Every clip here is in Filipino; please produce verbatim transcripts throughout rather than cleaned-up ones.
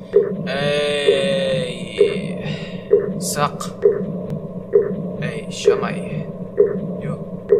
Ey, sak. Ey, siomay. Yo.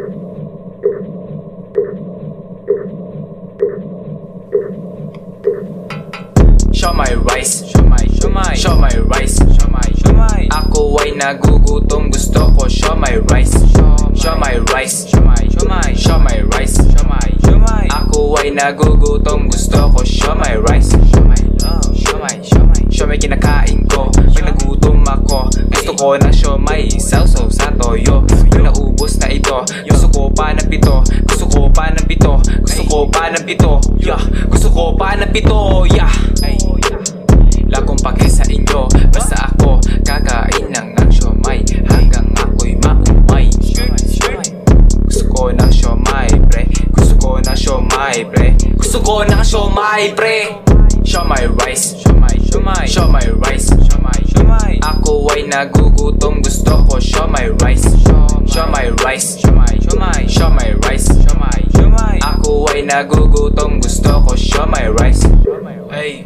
Siomay rice, siomay, siomay, siomay rice, siomay, siomay. Ako ay nagugutom, gusto ko siomay rice, siomay rice, siomay, siomay, siomay rice, siomay, siomay. Ako ay nagugutom, gusto ko siomay rice, siomay, siomay, siomay. Siomay kinakain ko, pag nagutom ako, gusto ko ng siomay, sausaw sa toyo. Pag naubos na ito, gusto ko pa ng pito, gusto ko pa ng pito, gusto ko pa ng pito, yeah. Gusto ko pa ng pito, yeah. Lakong pake sa inyo, basta ako kakain ng ang siomay hanggang ako'y maumay. Gusto ko ng siomay, pre. Gusto ko ng siomay, pre. Gusto ko ng siomay, pre. Siomay rice, siomay, siomay, siomay rice, siomay, siomay. Ako ay nagugutom, gusto ko siomay rice, siomay rice, siomay, siomay, siomay rice, siomay, siomay. Ako ay nagugutom, gusto ko siomay rice. Hey.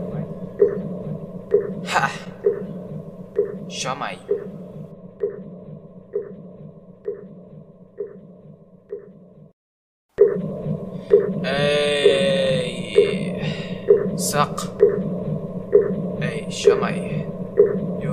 Ha! Siomay. Ey, sak. Ey, siomay. Yo.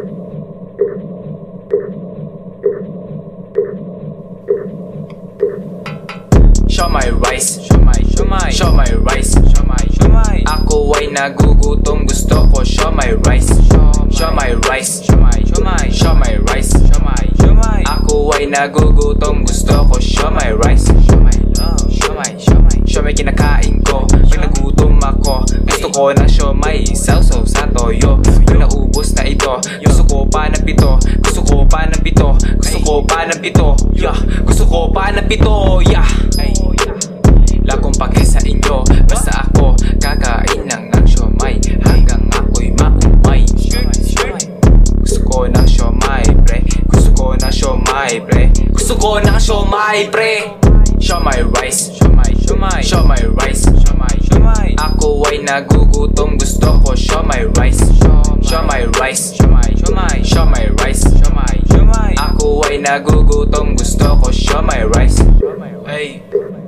Siomay rice, siomay, siomay, siomay rice, siomay, siomay. Ako ay nagugutom, gusto ko siomay rice, siomay rice, siomay, siomay, siomay rice, siomay, siomay. Ako ay nagugutom, gusto ko siomay rice, siomay, siomay, siomay. Siomay kinakain ko, pag nagutom ako, gusto ko ng siomay, sausaw sa toyo. Pag naubos na ito, gusto ko pa ng pito, gusto ko pa ng pito, gusto ko pa ng pito, yeah. Gusto ko pa ng pito, yeah. Lakong pake sa inyo, basta ako kakain ng ang siomay hanggang ako'y maumay. Gusto ko ng siomay, pre. Gusto ko ng siomay, pre. Gusto ko ng siomay, pre. Siomay rice, siomay, siomay, siomay rice, siomay, siomay. Ako ay nagugutom, gusto ko siomay rice, siomay rice, siomay, siomay, siomay rice, siomay, siomay. Ako ay nagugutom, gusto ko siomay rice. Hey.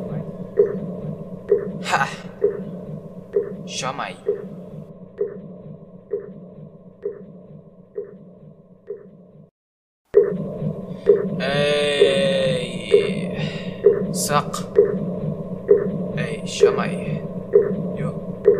Ha! Siomay. Ey, sak. Ey, siomay. Yo.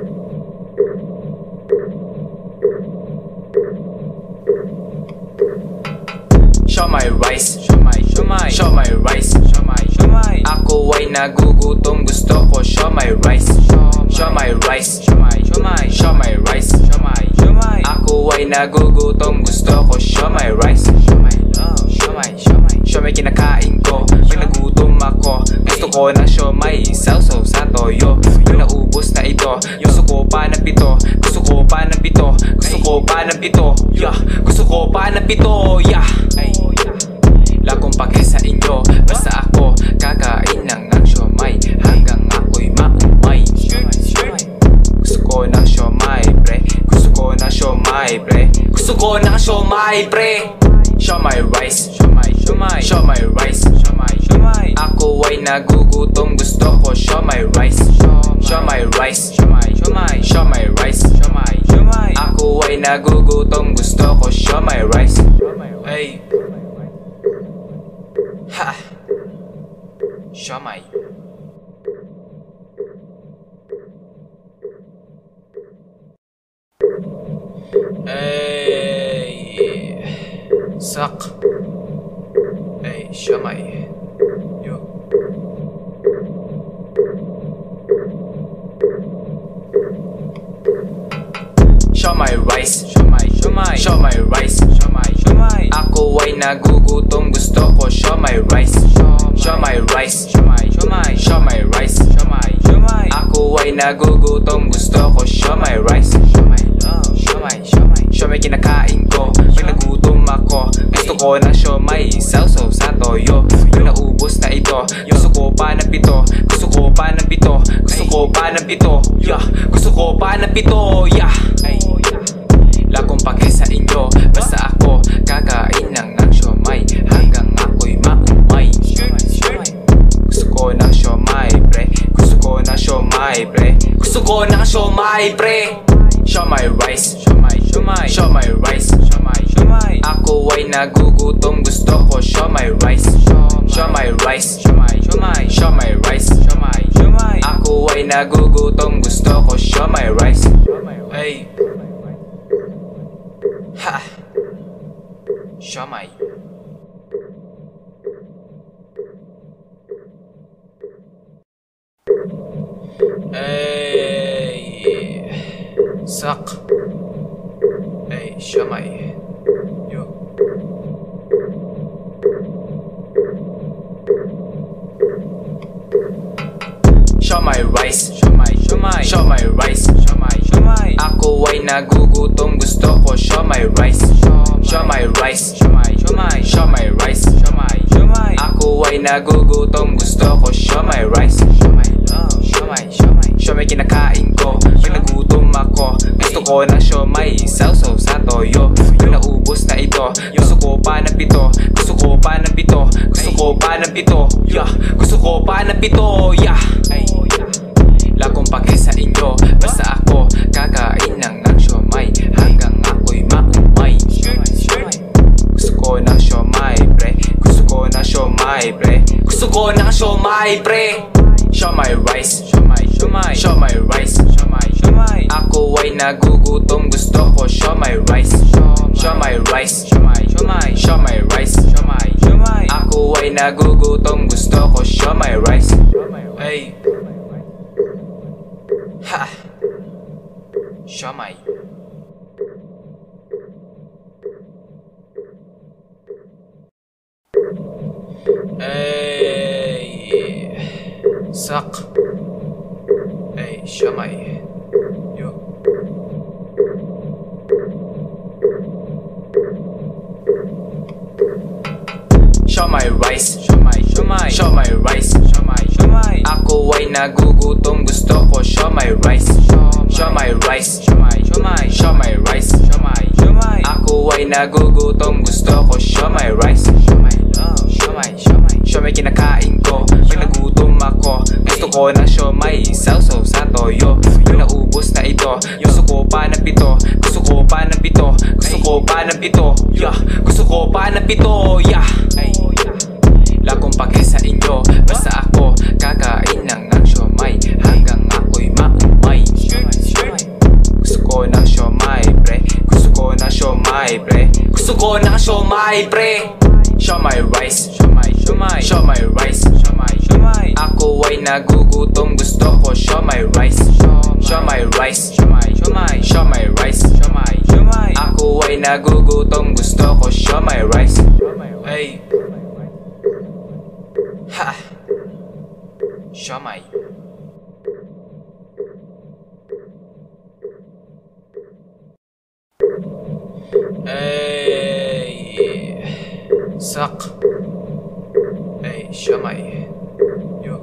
Siomay rice, siomay, siomay, siomay rice, siomay, siomay. Ako ay nagugutom, gusto ko siomay rice, siomay rice, siomay, siomay, siomay rice, siomay, siomay. Ako ay nagugutom, gusto ko siomay rice, siomay, siomay, siomay. Siomay kinakain ko, pag nagutom ako, gusto ko ng siomay, sausaw sa toyo. Pag naubos na ito, gusto ko pa ng pito, gusto ko pa ng pito, gusto ko pa ng pito, yeah. Gusto ko pa ng pito, yeah. Lakong pake sa inyo, basta ako kakain ng ang siomay hanggang ako'y maumay. Gusto ko ng siomay, pre. Gusto ko ng siomay, pre. Gusto ko ng siomay, pre. Siomay rice, siomay, siomay, siomay rice, siomay, siomay. Ako ay nagugutom, gusto ko siomay rice, siomay rice, siomay, siomay, siomay rice, siomay, siomay. Ako ay nagugutom, gusto ko siomay rice. Hey. Ha! Siomay. Ey, sak. Ey, siomay. Yo. Siomay rice, siomay, siomay, siomay rice, siomay, siomay. Ako ay nagugutom, gusto ko siomay rice, siomay rice, siomay, siomay, siomay rice, siomay, siomay. Ako ay nagugutom, gusto ko siomay rice, siomay, siomay, siomay. Siomay kinakain ko, pag nagutom ako, gusto ko ng siomay, sausaw sa toyo. Pag naubos na ito, gusto ko pa ng pito, gusto ko pa ng pito, gusto ko pa ng pito, yeah. Gusto ko pa ng pito, yeah. siomai pre. Siomai rice, siomai, siomai, siomai rice, siomai, siomai. Ako ay nagugutom, gusto ko siomai rice. Siomai rice, siomai, siomai, siomai rice, siomai, siomai. Ako ay nagugutom, gusto ko siomai rice. Hey. Ha. Siomai. Hey. Suck. Hey, siomai. Yo. Siomai rice, siomai, siomai, siomai rice, siomai, siomai. Ako ay nagugutom, gusto ko siomai rice. Siomai rice, siomai, siomai, siomai rice, siomai, siomai. Ako ay nagugutom, gusto ko siomai rice. Siomai love, siomai, siomai, siomai kinakain ko pag nagutom ako. Gusto ko ng siomai, sausaw sa toyo. Yung naubos na ito, gusto ko pa ng pito. Gusto ko pa ng pito, gusto ko pa ng pito. Yeah, gusto ko pa ng pito. Yeah. Lakong pake sa inyo, basta ako kakain lang ng siomai hanggang ako'y maumay. Gusto ko ng siomai pre, gusto ko ng siomai pre, gusto ko ng siomai pre. Siomai rice, siomai, siomai, siomai rice, siomai, siomai. Ako ay nagugutom, gusto ko siomai rice. Siomai rice, siomai, siomai, siomai rice, siomai, siomai. Ako ay nagugutom, gusto ko siomai rice. Hey. Ha. Siomai. Hey. Suck. Hey, siomai. Yo. Siomai rice, siomai, siomai, siomai rice, siomai, siomai. Ako ay nagugutom, gusto ko siomai rice. Siomai rice, siomai, siomai, siomai rice, siomai, siomai. Ako ay nagugutom, gusto ko siomai rice. Siomai love, siomai, siomai, siomai kinakain ko pag nagutom ako. Gusto ko ng siomai, sausaw sa toyo. Yung naubos na ito, gusto ko pa ng pito. Gusto ko pa ng pito, gusto ko pa ng pito. Yeah, gusto ko pa ng pito. Yeah. Lakong pake sa inyo, basta ako kakain lang ng siomai hanggang ako'y maumay. Gusto ko ng siomai pre, gusto ko ng siomai pre, gusto ko ng siomai pre. Siomai rice, siomai, siomai, siomai rice, siomai, siomai. Ako ay nagugutom, gusto ko siomai rice. Siomai rice, siomai, siomai, siomai rice, siomai, siomai. Ako ay nagugutom, gusto ko siomai rice. Hey. Ha. Siomai. Hey. Suck. Hey, siomai. Yo.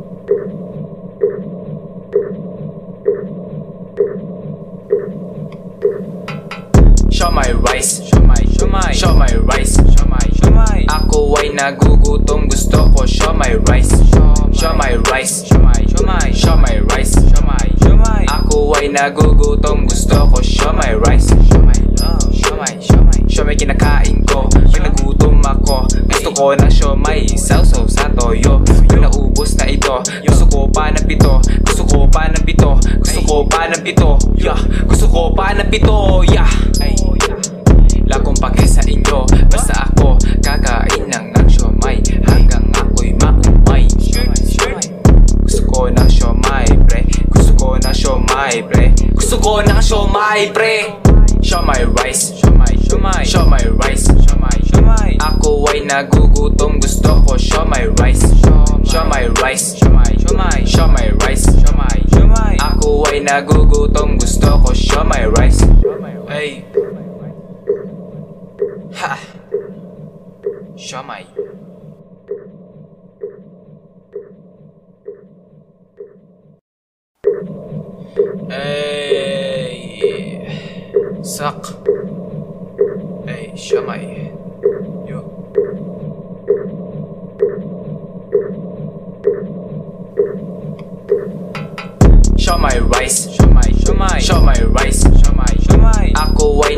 Siomai rice, siomai, siomai, siomai rice, siomai, siomai. Ako ay nagugutom, gusto ko siomai rice. Siomai rice, siomai, siomai, siomai rice, siomai, siomai. Ako ay nagugutom, gusto ko siomai rice. Siomai love, siomai, siomai, siomai kinakain ko pag nagutom ako. Gusto ko ng siomai, sausaw sa toyo. Yung naubos na ito, gusto ko pa ng pito. Gusto ko pa ng pito, gusto ko pa ng pito. Yeah, gusto ko pa ng pito. Yeah. Lakong pake sa inyo, basta ako kakain lang ng siomai hanggang ako'y maumay. Gusto ko ng siomai pre, gusto ko ng siomai pre, gusto ko ng siomai pre. Siomai rice, siomai, siomai, siomai rice, siomai, siomai. Ako ay nagugutom, gusto ko siomai rice. Siomai rice, siomai, siomai, siomai rice, siomai, siomai. Ako ay nagugutom, gusto ko siomai rice. Hey. Ha. Siomai. Hey. Suck. Hey, siomai. Yo. Siomai rice, siomai, siomai,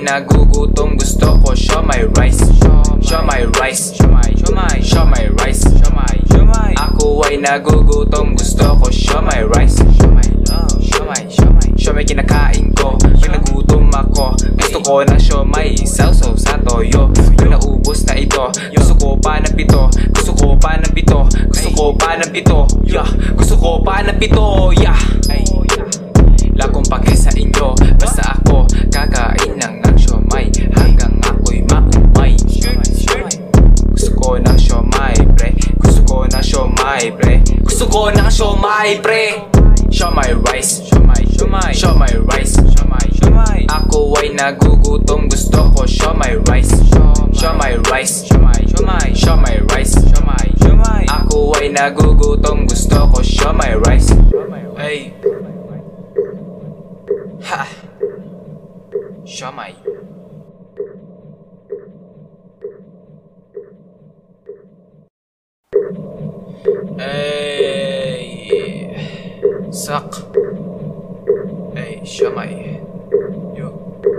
nagugutom, gusto ko siomai rice. Siomai rice, siomai, siomai, siomai rice. Siomai, siomai. Ako ay nagugutom, gusto ko siomai rice. Siomai love, siomai, siomai. Siomai kinakain ko, pag nagutom ako. Gusto ko ng siomai, sausaw sa toyo. Pag naubos na ito, gusto ko pa ng pito. Gusto ko pa ng pito, gusto ko pa ng pito. Yeah, gusto ko pa ng pito, yeah. Lakong pake sa inyo, basta ako kakain lang ng siomai hanggang ako'y maumay. Gusto ko ng siomai, pre. Gusto ko ng siomai, pre. Gusto ko ng siomai, pre. Siomai rice, siomai, siomai, siomai rice, siomai, siomai. Ako ay nagugutom, gusto ko siomai rice. Siomai rice, siomai, siomai, siomai rice, siomai, siomai. Ako ay nagugutom, gusto ko siomai rice. Hey. Ha! Siomai. Hey! Suck! Hey, siomai. Yo.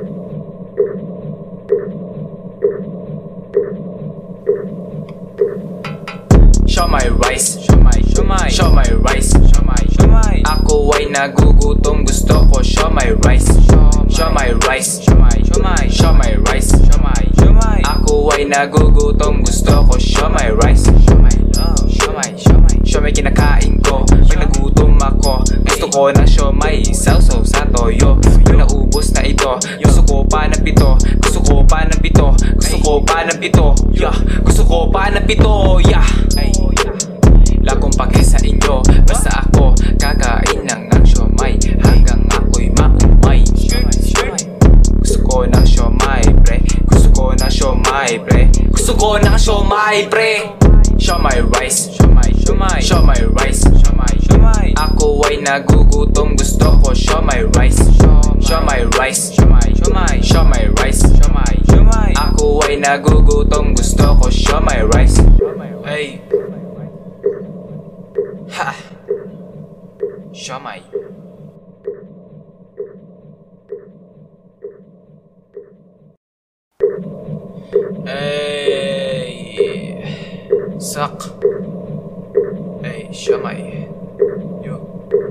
Siomai rice, siomai, siomai, siomai rice, siomai, siomai. Ako ay nagugutom, gusto ko siomai rice. Siomai rice, siomai, siomai, siomai rice, siomai, siomai. Ako ay nagugutom, gusto ko siomai rice. Siomai love, siomai, siomai. Siomai kinakain ko, pag nagutom ako. Gusto ko ng siomai, sausaw sa toyo. Pag naubos na ito, gusto ko pa ng pito. Gusto ko pa ng pito, gusto ko pa ng pito. Yeah, gusto ko pa ng pito, yeah. Lakong pake sa inyo, basta ako kakain lang ng siomai hanggang ako'y maumay. Gusto ko ng siomai, pre. Gusto ko ng siomai, pre. Gusto ko ng siomai, pre. Siomai rice, siomai, siomai, siomai rice, siomai, siomai. Ako ay nagugutom, gusto ko siomai rice. Siomai rice, siomai, siomai, siomai rice, siomai, siomai. Ako ay nagugutom, gusto ko siomai rice. Hey. Ha! Siomai. Hey! Suck! Hey, siomai. Yo.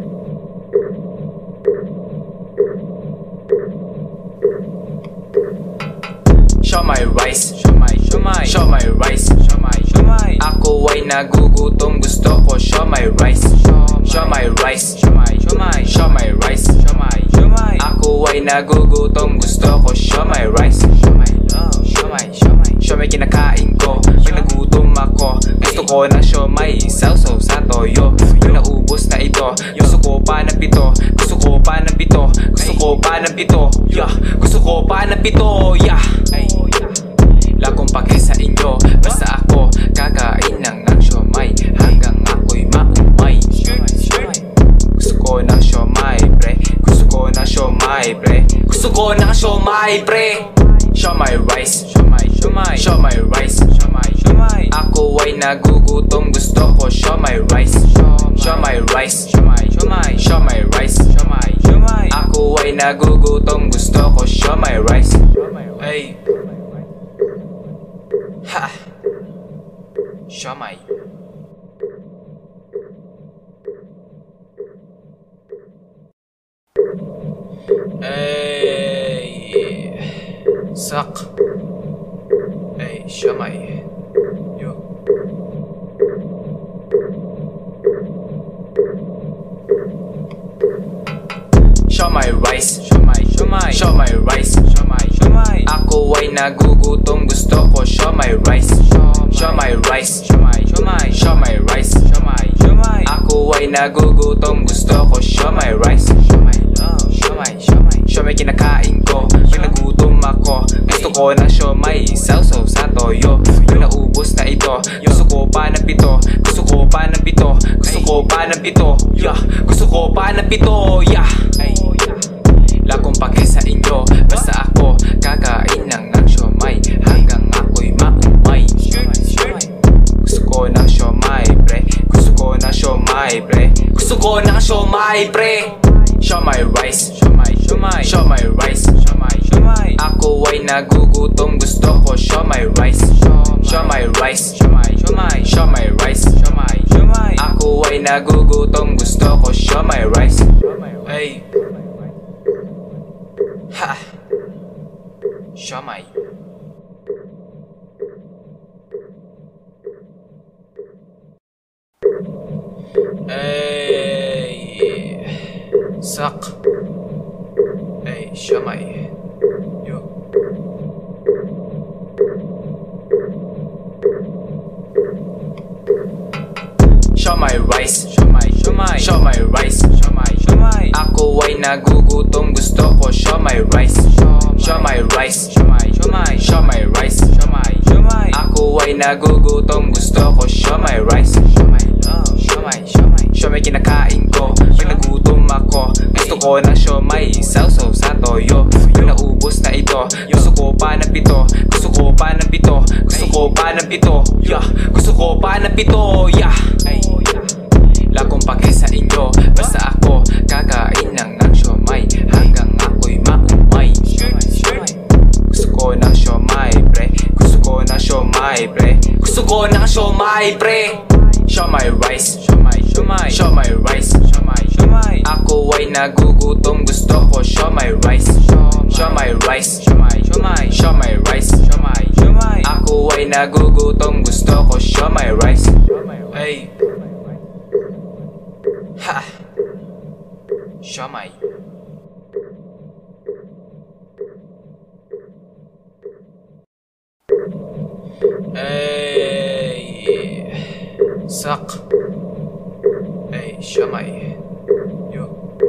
Siomai rice, siomai, siomai, siomai rice, siomai, siomai. Ako ay nagugutom, gusto ko siomai rice. Siomai rice, siomai, siomai, siomai rice, siomai, siomai. Ako ay nagugutom, gusto ko siomai rice. Siomai love, siomai, siomai. Siomai kinakain ko, pag nagutom ako. Gusto ko ng siomai, sausaw sa toyo. Pag naubos na ito, gusto ko pa ng pito. Gusto ko pa ng pito, gusto ko pa ng pito. Yeah, gusto ko pa ng pito, yeah. Lakong pake sa inyo, basta ako kakain lang ng siomai hanggang ako'y maumay. Gusto ko ng siomai, pre. Gusto ko ng siomai, pre. Gusto ko ng siomai, pre. Siomai rice, siomai, siomai, siomai rice, siomai, siomai. Ako ay nagugutom, gusto ko siomai rice. Siomai rice, siomai, siomai, siomai rice, siomai, siomai. Ako ay nagugutom, gusto ko siomai rice. Hey. Ha! Siomai. Hey! Suck! Hey, siomai. Yo. Siomai rice, siomai, siomai, siomai rice, siomai, siomai. Ako ay nagugutom, gusto ko siomai rice. Siomai rice, siomai, siomai, siomai rice, siomai, siomai. Ako ay nagugutom, gusto ko siomai rice. Siomai love, siomai, siomai. Siomai kinakain ko, pag nagutom ako. Gusto ko ng siomai, sausaw sa toyo. Pag naubos na ito, gusto ko pa ng pito. Gusto ko pa ng pito, gusto ko pa ng pito. Yeah, gusto ko pa ng pito, yeah. Lakong pake sa inyo, basta ako kakain lang ng siomai hanggang ako'y maumay. Gusto ko ng siomai, pre. Gusto ko ng siomai, pre. Gusto ko ng siomai, pre. Siomai rice, siomai, siomai, siomai rice, siomai, siomai. Ako ay nagugutom, gusto ko siomai rice. Siomai rice, siomai, siomai, siomai rice, siomai, siomai. Ako ay nagugutom, gusto ko siomai rice. Ay, ha, siomai. Ay, sak. Ay, siomai. Yo. Siomai rice, siomai, siomai, siomai rice, siomai, siomai. Ako ay nagugutom, gusto ko siomai rice. Siomai rice, siomai, siomai, siomai rice, siomai, siomai. Ako ay nagugutom, gusto ko siomai rice. Siomai love, siomai, siomai, siomai kinakain ko pag nagutom ako. Gusto ko ng siomai, sausaw sa toyo. Yung naubos na ito, gusto ko pa ng pito. Gusto ko pa ng pito, gusto ko pa ng pito. Yeah, gusto ko pa ng pito. Yeah, lakong pake sa inyo, basta ako kakain lang ng siomai hanggang ako'y maumay. Gusto ko ng siomai, pre. Gusto ko ng siomai, pre. Gusto ko ng siomai, pre. Siomai rice, siomai, siomai, siomai rice, siomai, siomai. Ako ay nagugutom, gusto ko siomai rice. Siomai rice, siomai, siomai, siomai rice, siomai, siomai. Ako ay nagugutom, gusto ko siomai rice. Ay, ha, siomai. Ay, sak. Ay, siomai. Yo.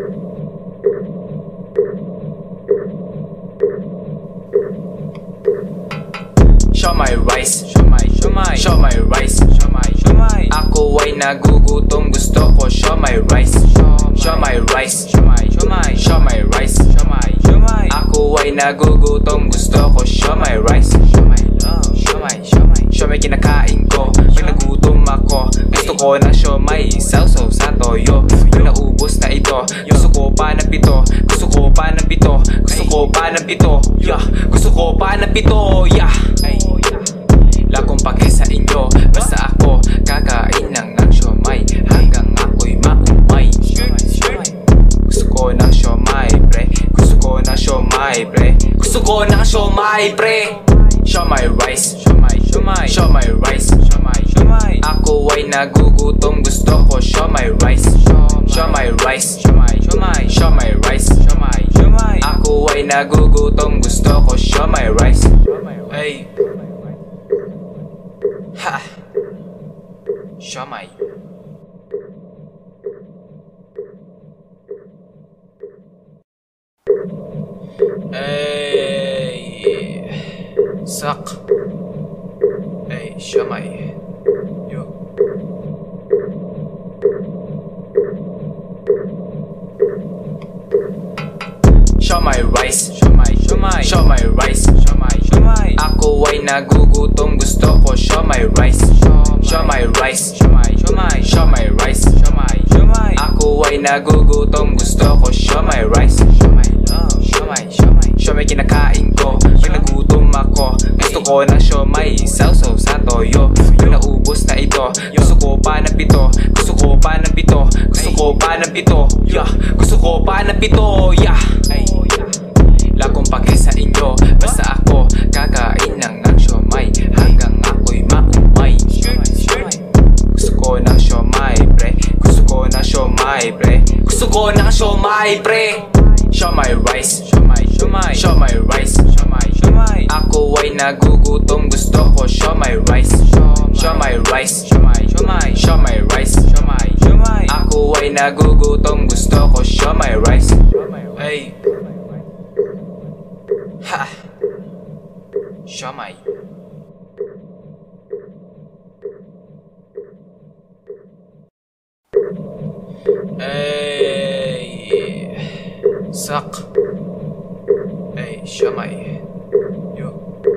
Siomai rice, siomai, siomai, siomai rice, siomai, siomai. Ako ay nagugutom, gusto ko siomai rice. Siomai rice, siomai, siomai, siomai rice, siomai, siomai. Ako ay nagugutom, gusto ko siomai rice. Siomai love, siomai, siomai, siomai kinakain ko pag nagutom ako. Gusto ko ng siomai, sausaw sa toyo. Yung naubos na ito, gusto ko pa ng pito. Gusto ko pa ng pito, gusto ko pa ng pito. Yeah, gusto ko pa ng pito. Yeah, lakong pake sa inyo, basta ako kakain lang ng siomai hanggang ako'y maumay. Gusto ko ng siomai, pre. Gusto ko ng siomai, pre. Gusto ko ng siomai, pre. Siomai rice, siomai, siomai, siomai rice, siomai, siomai. Ako ay nagugutom, gusto ko siomai rice. Siomai rice, siomai, siomai, siomai rice, siomai, siomai. Ako ay nagugutom, gusto ko siomai rice. Ay, ha, siomai. Ay, sak. Ay, siomai. Yo. Siomai rice, siomai, siomai, siomai rice, siomai, siomai. Ako ay nagugutom, gusto ko siomai rice. Siomai rice, siomai, siomai, siomai rice, siomai, siomai. Ako ay nagugutom, gusto ko siomai rice. Siomai love, siomai, siomai, siomai kinakain ko pag nagutom ako. Gusto ko ng siomai, sausaw sa toyo. Yung naubos na ito, gusto ko pa ng pito. Gusto ko pa ng pito, gusto ko pa ng pito. Yeah, gusto ko pa ng pito. Yeah, lakong pake sa inyo, basta ako kakain lang ng siomai hanggang ako'y maumay. Gusto ko ng siomai, pre. Gusto ko ng siomai, pre. Gusto ko ng siomai, pre. Siomai rice, siomai, siomai, siomai rice, siomai, siomai. Ako ay nagugutom, gusto ko siomai rice. Siomai rice, siomai, siomai, siomai rice, siomai, siomai. Ako ay nagugutom, gusto ko siomai rice. Ay, ha, siomai. Ay, sak. Ay, siomai. Yo.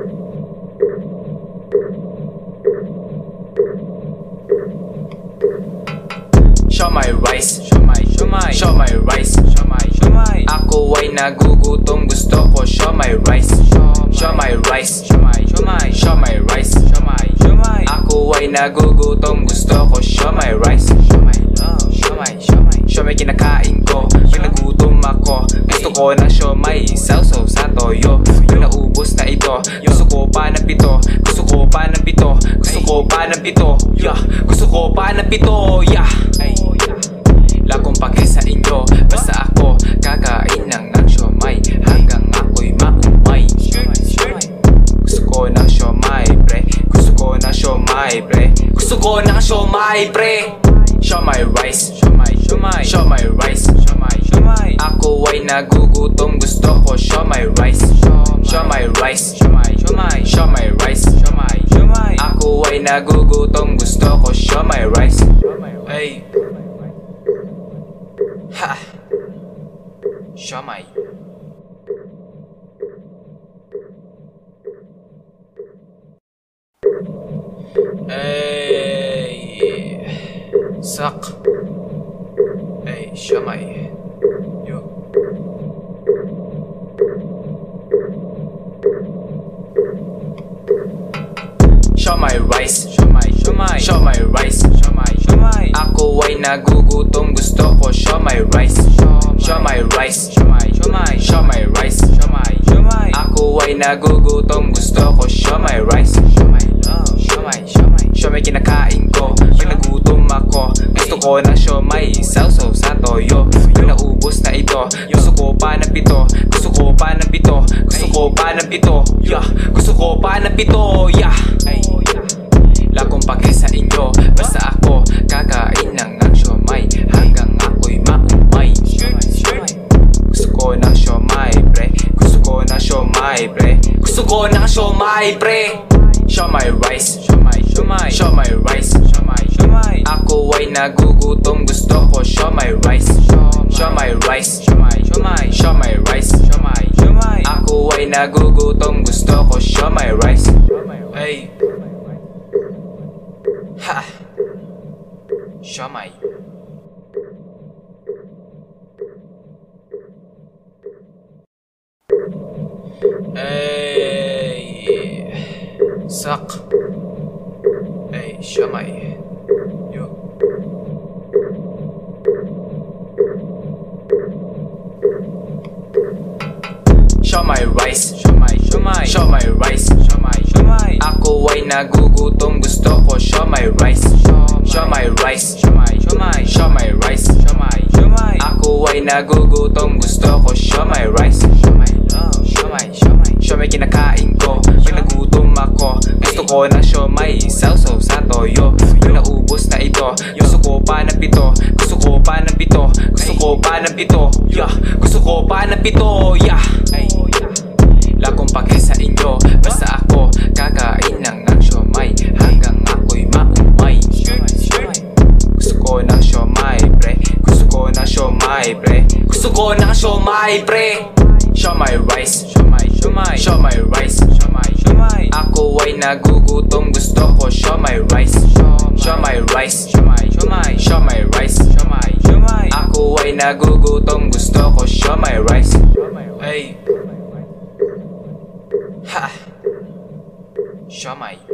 Siomai rice, siomai, siomai, siomai rice, siomai, siomai. Ako ay nagugutom, gusto gusto ko siomai rice. Siomai rice, siomai, siomai, siomai rice, siomai, siomai. Ako ay nagugutom, gusto ko siomai rice. Siomai love, siomai, siomai, siomai kinakain ko pag nagutom ako. Gusto ko ng siomai, sausaw sa toyo. Yung naubos na ito, gusto ko pa ng pito. Gusto ko pa ng pito, gusto ko pa ng pito. Yeah, gusto ko pa ng pito, yeah. Lakong pake sa inyo, basta ako kakain lang ng siomai hanggang ako'y maumay. Gusto ko ng siomai, pre. Gusto ko ng siomai, pre. Gusto ko ng siomai, pre. Siomai rice, siomai, siomai, siomai rice, siomai, siomai. Ako ay nagugutom, gusto ko siomai rice. Siomai rice, siomai, siomai, siomai rice, siomai, siomai. Ako ay nagugutom, gusto ko siomai rice. Hey. Ha! Siomai. Hey! Suck! Hey, siomai. Yo. Siomai rice, siomai, siomai, siomai rice, siomai, siomai. Ako ay nagugutom, gusto ko siomai rice. Siomai rice, siomai, siomai, siomai rice, siomai, siomai. Ako ay nagugutom, gusto ko siomai rice. Siomai love, siomai, siomai, siomai kinakain ko pag nagutom ako. Gusto ko ng siomai, sausaw sa toyo. Yung naubos na ito, gusto ko pa ng pito. Gusto ko pa ng pito, gusto ko pa ng pito. Yeah, gusto ko pa ng pito, yeah. Lakong pake sa inyo, basta ako kakain lang ng siomai hanggang ako'y maumay. Gusto ko ng siomai, pre. Gusto ko ng siomai, pre. Gusto ko ng siomai, pre. Siomai rice, siomai, siomai, siomai rice, siomai, siomai. Ako ay nagugutom, gusto ko siomai rice. Siomai rice, siomai, siomai, siomai rice, siomai, siomai. Ako ay nagugutom, gusto ko siomai rice. Hey. Ha! Siomai. Hey! Suck! Hey, siomai. Yo. Siomai rice, siomai, siomai, siomai rice, siomai, siomai. Ako ay nagugutom, gusto ko siomai rice. Siomai rice, siomai, siomai, siomai rice, siomai, siomai. Ako ay nagugutom, gusto ko siomai rice. Siomai love, siomai, siomai, siomai kinakain ko pag nagutom ako. Gusto ko ng siomai, sausaw sa toyo. Yung naubos na ito, gusto ko pa ng pito. Gusto ko pa ng pito, gusto ko pa ng pito. Yeah, gusto ko pa ng pito, yeah. Lakong pake sa inyo, basta ako kakain lang ng siomai hanggang ako'y maumay. Gusto ko ng siomai, pre. Gusto ko ng siomai, pre. Gusto ko ng siomai, pre. Siomai rice, siomai, siomai, siomai rice, siomai, siomai. Ako ay nagugutom, gusto ko siomai rice. Siomai rice, siomai, siomai, siomai rice, siomai, siomai. Ako ay nagugutom, gusto ko siomai rice. Hey. Ha! Siomai.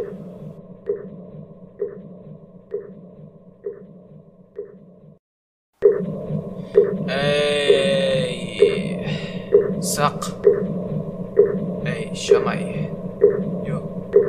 Hey! Suck! Hey, siomai. Yo.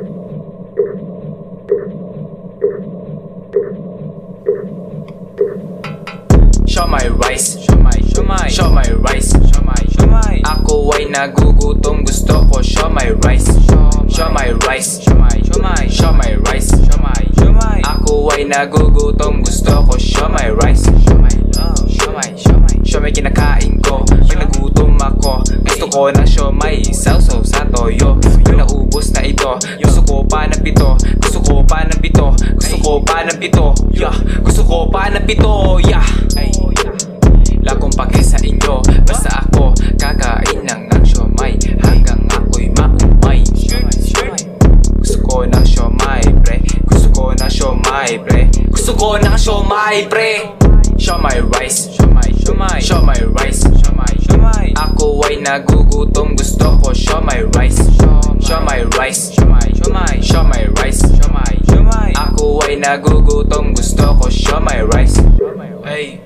Siomai rice, siomai, siomai, siomai rice, siomai, siomai. Ako ay nagugutom, gusto ko siomai rice. Siomai rice, siomai, siomai, siomai rice, siomai, siomai. Ako ay nagugutom, gusto ko siomai rice. Siomai love, siomai, siomai, siomai kinakain ko pag nagutom ako. Gusto ko ng siomai, sausaw sa toyo. Yung naubos na ito, gusto ko pa ng pito. Gusto ko pa ng pito, gusto ko pa ng pito. Yeah, gusto ko pa ng pito, yeah. Lakong pake sa inyo, basta ako kakain lang ng siomai hanggang ako'y maumay. Gusto ko ng siomai, pre. Gusto ko ng siomai, pre. Gusto ko ng siomai, pre. Siomai rice, siomai, siomai, siomai rice, siomai, siomai. siomay. Ako ay nagugutom, gusto ko siomay rice. Siomay rice, siomay, siomay, siomay rice. Siomay, siomay. Ako ay nagugutom, gusto ko siomay rice. Ay.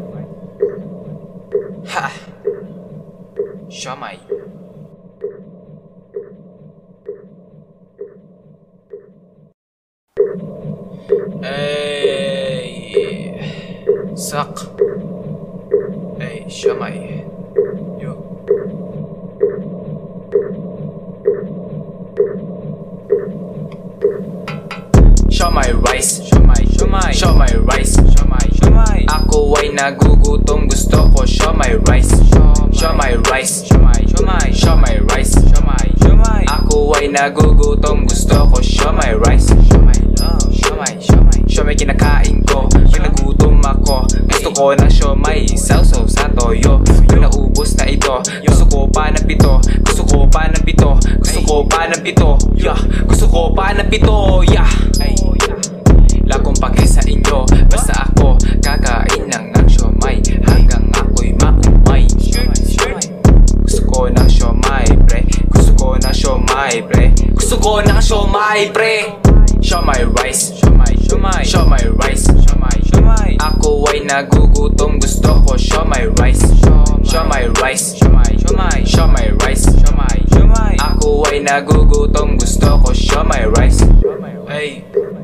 Ha. Siomay. Ay. Sak. Ay, siomay. Yo. Siomay rice, siomay, siomay, siomay rice, siomay, siomay. Ako ay nagugutom, gusto ko siomay rice. Siomay rice, siomay, siomay, siomay rice, siomay, siomay. Ako ay nagugutom, gusto ko siomay rice. Siomay love, siomay, siomay, siomay kinakain ko pag nagutom ako. Gusto ko ng siomay, sausaw sa toyo. Pag naubos na ito, gusto ko pa ng pito. Gusto ko pa ng pito, gusto ko pa ng pito. Yeah, gusto ko pa ng pito. Yeah. Lakong pake sa inyo, basta ako kakain lang ng siomay hanggang ako'y maumay. Gusto ko ng siomay, pre. Gusto ko ng siomay, pre. Gusto ko ng siomay, pre. Siomay rice, siomay, siomay, siomay rice, siomay, siomay. Ako ay nagugutom, gusto ko siomay rice. Siomay rice, siomay, siomay, siomay rice, siomay, siomay. Ako ay nagugutom, gusto ko siomay rice. Ay.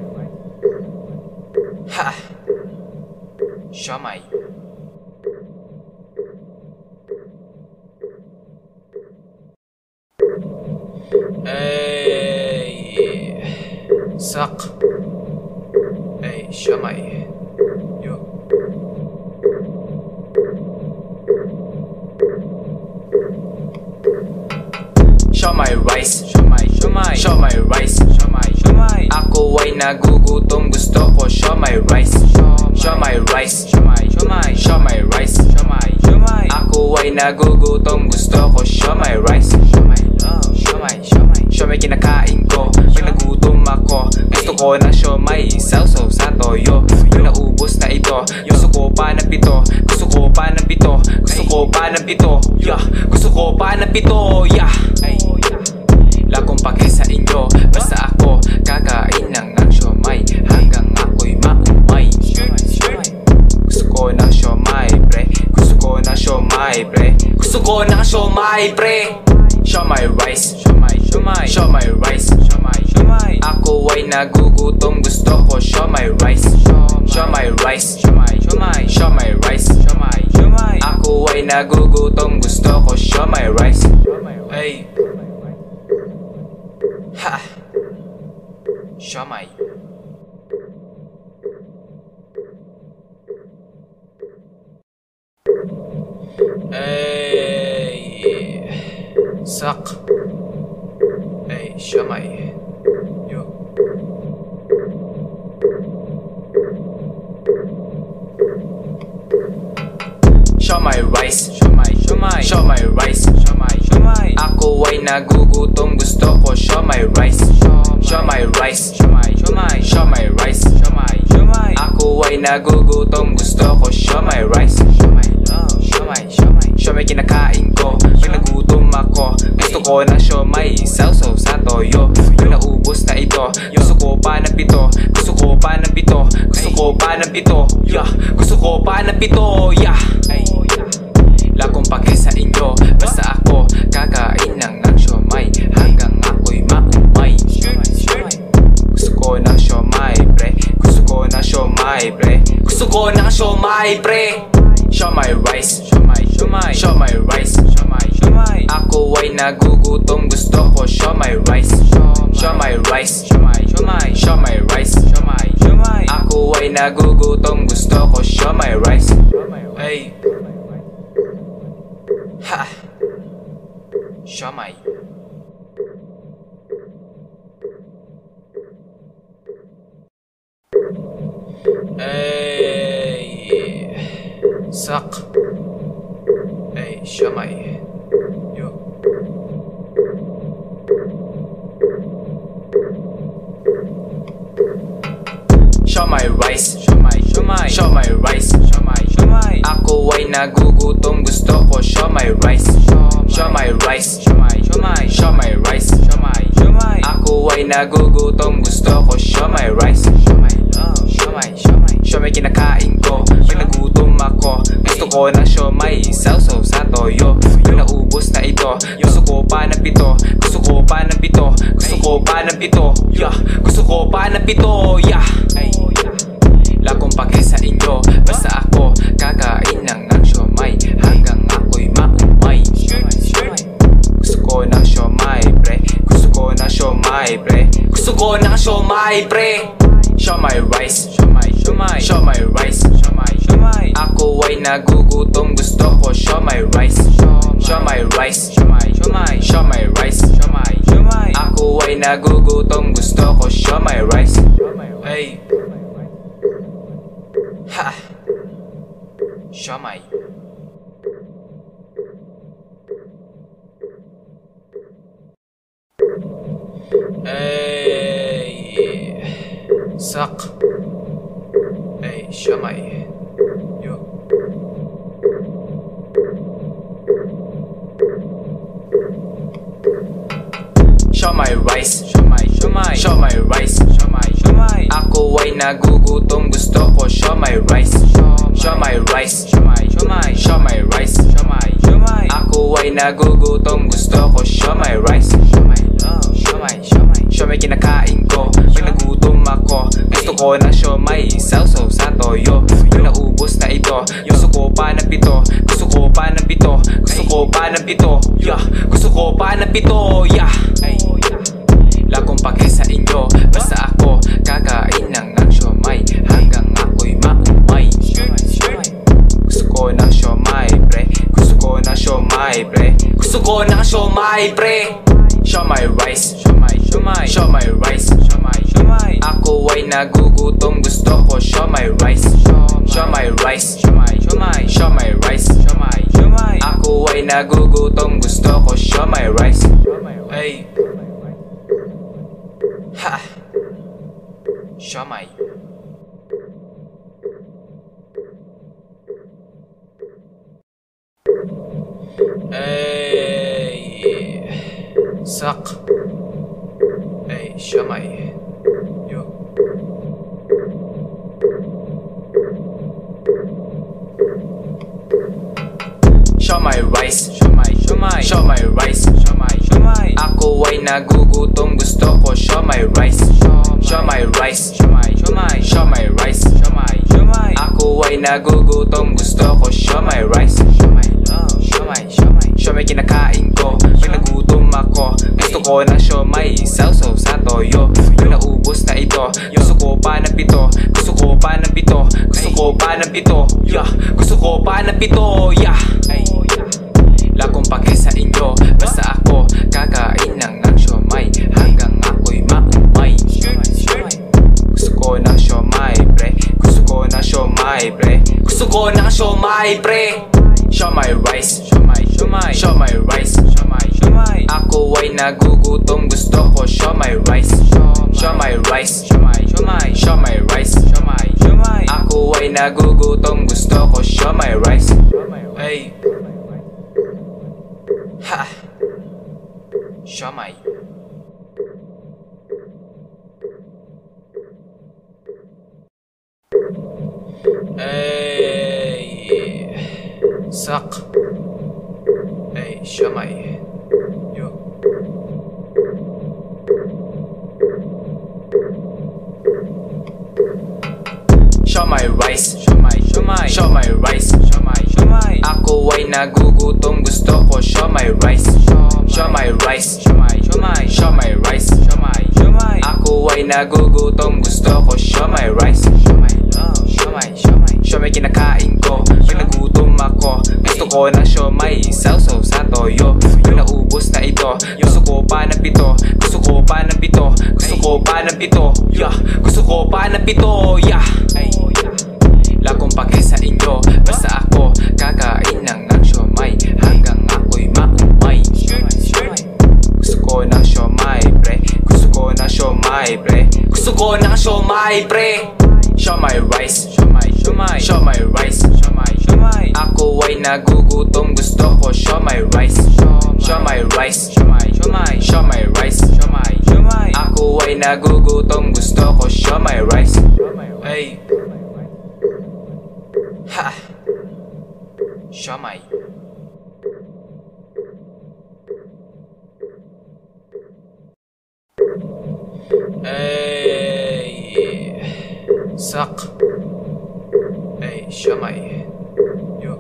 Ha. Siomay. Ay. Sak. Ay, siomay. Yo. Siomay rice, siomay, siomay, siomay rice, siomay, siomay. Ako ay nagugutom, gusto ko siomay rice. Siomay rice, siomay, siomay, siomay rice, siomay, siomay. Ako ay nagugutom, gusto ko siomay rice. Siomay love, siomay, siomay, siomay kinakain ko pag nagutom ako. Gusto ko ng siomay, sausaw sa toyo. Pag naubos na ito, gusto ko pa ng pito. Gusto ko pa ng pito, gusto ko pa ng pito. Yeah, gusto ko pa ng pito. Yeah. Lakong pake sa inyo, basta ako kakain lang ng siomay hanggang ako'y maumay. Gusto ko ng siomay, pre. Gusto ko ng siomay, pre. Gusto ko ng siomay, pre. Siomay rice, siomay, siomay, siomay rice, siomay, siomay. Ako ay nagugutom, gusto ko siomay rice. Siomay rice, siomay, siomay, siomay rice, siomay, siomay. Ako ay nagugutom, gusto ko siomay rice. Ay. Ha. Siomay. Ay. Sak. Ay, siomay. Yo. Siomay rice, siomay, siomay, siomay rice, siomay, siomay. Ako ay nagugutom, gusto ko siomay rice. Siomay rice, siomay, siomay, siomay rice, siomay, siomay. Ako ay nagugutom, gusto ko siomay rice. Siomay love, siomay, siomay, siomay kinakain ko pag nagutom ako. Gusto ko ng siomay, sausaw sa toyo. Pag naubos na ito, gusto ko pa ng pito. Gusto ko pa ng pito, gusto ko pa ng pito. Yeah, gusto ko pa ng pito. Yeah. Lakong pake sa inyo, basta ako kakain lang ng siomay hanggang ako'y maumay. Gusto ko ng siomay, pre. Gusto ko ng siomay, pre. Gusto ko ng siomay, pre. Siomay rice, siomay, siomay, siomay rice, siomay, siomay. Ako ay nagugutom, gusto ko siomay rice. Siomay rice, siomay, siomay, siomay rice, siomay, siomay. Ako ay nagugutom, gusto ko siomay rice. Ay. Ha. Siomay. Ay. Sak. Ay, siomay. Yo. Siomay rice, siomay, siomay, siomay rice, siomay, siomay. Ako ay nagugutom, gusto ko siomay rice, show my rice, show my, show my, show my rice, show my, show my. Ako ay nagugutom, gusto ko show my rice, show my love, show my, show my, show my kinakain ko. Pag nagutom ako, gusto ko ng show my sausaw sa toyo. Pag naubos na ito, gusto ko pa ng pito, gusto ko pa ng pito, gusto ko pa ng pito, yeah, gusto ko pa ng pito, yeah. Wala kong pake sa inyo, basta ako kakain lang ng siomay hanggang ako'y maumay. Gusto ko ng siomay, pre. Gusto ko ng siomay, pre. Gusto ko ng siomay, pre. Show my rice, show my, show my, show my rice, show my, show my. Ako ay nagugutom, gusto ko show my rice, show my rice, show my, show my, show my rice, show my, show my. Ako ay nagugutom, gusto ko show my rice. Hey. Ha! Siomay. Hey! Suck! Hey, siomay. Yo. Show my rice, show my, show my, show my rice, show my, show my. Ako ay nagugutom, gusto ko show my rice, show my rice, show my, show my, show my rice, show my, show my. Ako ay nagugutom, gusto ko show my rice, show my love, show my, show my, show my kinakain ko. Pag nagutom ako, gusto ko ng show my sausaw sa toyo. Pag naubos na ito, gusto ko pa ng pito, gusto ko pa ng pito, gusto ko pa ng pito, yeah, gusto ko pa ng pito, yeah. Wala kong pake sa inyo, basta ako kakain lang ng siomay hanggang ako'y maumay. Gusto ko ng siomay, pre. Gusto ko ng siomay, pre. Gusto ko ng siomay, pre. Show my rice, show my, show my, show my rice, show my, show my. Ako ay nagugutom, gusto ko show my rice, show my rice, show my, show my, show my rice, show my, show my. Ako ay nagugutom, gusto ko show my rice. Hey. Ha! Siomay. Hey! Suck! Hey, siomay. Yo. Show my rice, show my, show my, show my rice, show my, show my. Ako ay nagugutom, gusto ko show my rice, show my rice, show my, show my, show my rice, show my, show my. Ako ay nagugutom, gusto ko show my rice, show my love, show my, show my, show my kinakain ko. Pag nagutom ako, gusto ko ng show my sausaw sa toyo. Pag naubos na ito, gusto ko pa ng pito, gusto ko pa ng pito, gusto ko pa ng pito, yeah, gusto ko pa ng pito, yeah. Wala kong pake sa inyo, basta ako kakain lang ng siomay hanggang ako'y maumay. Gusto ko ng siomay, pre. Gusto ko ng siomay, pre. Gusto ko ng siomay, pre. Show my rice, show my, show my, show my rice, show my, show my. Ako ay nagugutom, gusto ko show my rice, show my rice, show my, show my, show my rice, show my, show my. Ako ay nagugutom, gusto ko show my rice. Hey. Ha! Siomay. Hey! Suck! Hey, siomay. Yo. Show my rice, show my, show my, show my rice, show my, show my. Ako ay nagugutom, gusto ko show my rice, show my rice, show my, show my, show my rice, show my, show my. Ako ay nagugutom, gusto ko show my rice, show my love, show my, show my, show my kinakain ko. Pag nagutom ako, gusto ko ng show my sausaw sa toyo. Pag naubos na ito, gusto ko pa ng pito, gusto ko pa ng pito, gusto ko pa ng pito, yeah, gusto ko pa ng pito, yeah. Wala kong pake sa inyo, basta ako kakain lang ng siomay hanggang ako'y maumay. Gusto ko ng siomay, pre. Gusto ko ng siomay, pre. Gusto ko ng siomay, pre. Show my rice, show my, show my, show my rice, show my, show siomai. Ako ay nagugutom, gusto ko siomai rice. Siomai rice, siomai, siomai, siomai rice. Siomai, siomai. Ako ay nagugutom, gusto ko siomai rice. Ay. Ha. Siomai. Ay. Sak. Ay, siomai. Yo.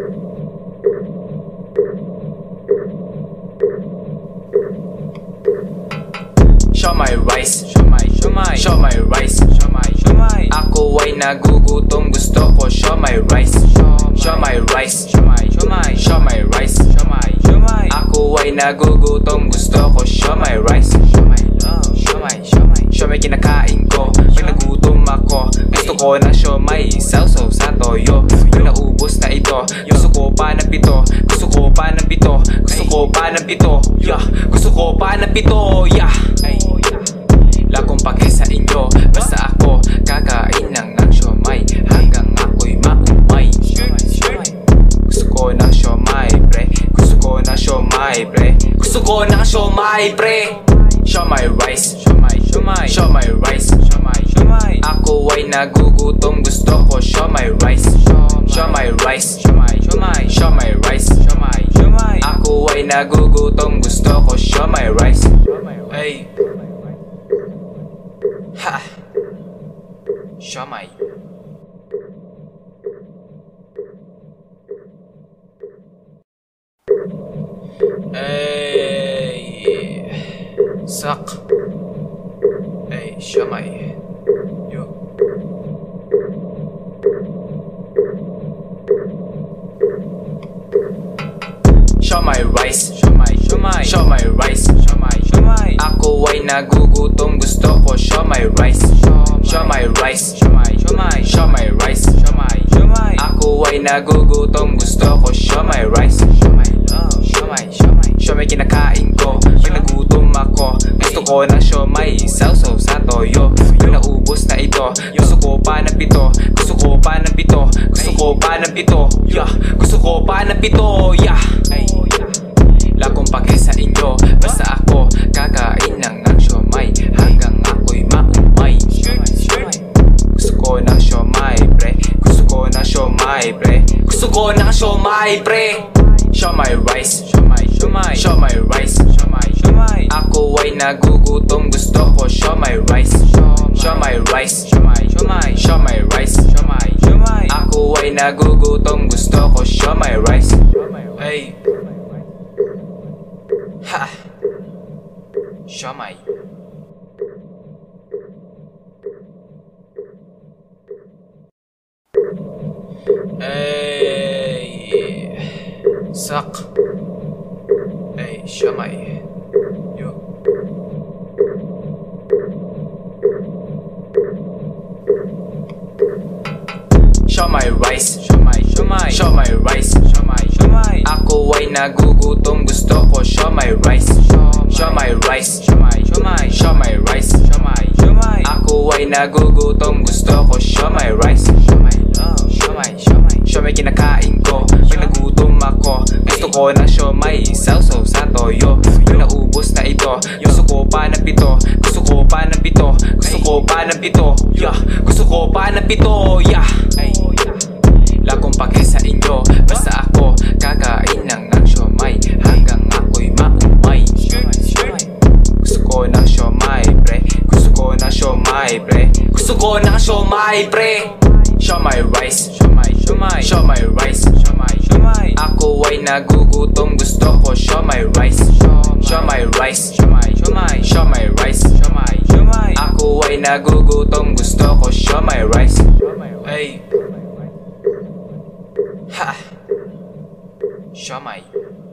Siomai rice, siomai, siomai, siomai rice, siomai, siomai. Ako ay nagugutom, gusto ko siomai rice. Siomai rice, siomai, siomai, siomai rice, siomai, siomai. Ako ay nagugutom, gusto ko siomai rice. Siomai, siomai, siomai. Siomai kinakain ko, pag nagutom ako. Gusto ko ng siomai, sausaw sa toyo. Pag naubos na ito, gusto ko pa ng pito. Gusto ko pa ng pito, gusto ko pa ng pito. Yeah, gusto ko pa ng pito, yeah. Lakong pake sa inyo, basta ako kakain lang ng siomai hanggang ako'y maumay. Gusto ko ng siomai, pre. Gusto ko ng siomai, pre. Gusto ko ng siomai, pre. Siomai rice, siomai, siomai, siomai rice, siomai, siomai. Ako ay nagugutom, gusto ko siomai rice. Siomai rice, siomai, siomai, siomai rice, siomai, siomai. Ako ay nagugutom, gusto ko siomai rice. Ay. Ha. Siomai. Ay. Sak. Ay, siomai. Yo. Siomai rice, siomai, siomai, siomai rice, siomai, siomai. Ako ay nagugutom, gusto ko siomai rice. Siomai rice, siomai, siomai, siomai rice, siomai, siomai. Ako ay nagugutom, gusto ko siomai rice. Siomai, siomai, siomai. Siomai kinakain ko, pag nagutom ako. Gusto ko ng siomai, sausaw sa toyo. Pag naubos na ito, gusto ko pa ng pito. Gusto ko pa ng pito, gusto ko pa ng pito. Yeah, gusto ko pa ng pito, yeah. Lakong pake sa inyo, basta ako kakain lang ng siomai hanggang ako'y maumay. Gusto ko ng siomai, pre. Gusto ko ng siomai, pre. Gusto ko ng siomai, pre. Siomai rice, siomai, siomai, siomai rice, siomai, siomai. Ako ay nagugutom, gusto ko siomai rice. Siomai rice, siomai, siomai, siomai rice, siomai, siomai. Ako ay nagugutom, gusto ko siomai rice. Ay. Ha. Siomai. Ay. Sak. Ay, siomai. Yo. Siomai rice, siomai, siomai, siomai rice, siomai, siomai. Ako ay nagugutom, gusto ko siomai rice. Siomai rice, siomai, siomai, siomai rice, siomai, siomai. Ako ay nagugutom, gusto ko siomai rice. Siomai, siomai, siomai. Siomai kinakain ko, pag nagutom ako. Gusto ko ng siomai, sausaw sa toyo. Pag naubos na ito, gusto ko pa ng pito. Gusto ko pa ng pito, gusto ko pa ng pito. Yeah, gusto ko pa ng pito, yeah. Lakong pake sa inyo, basta ako kakain lang ng siomai hanggang ako'y maumay. Gusto ko ng siomai, pre. Gusto ko ng siomai, pre. Gusto ko ng siomai, pre. Siomai rice, siomai, siomai, siomai rice, siomai, siomai. Ako ay nagugutom, gusto ko siomai rice. Siomai rice, siomai, siomai, siomai rice, siomai, siomai. Ako ay nagugutom, gusto ko siomai rice. Ay. Ha. Siomai.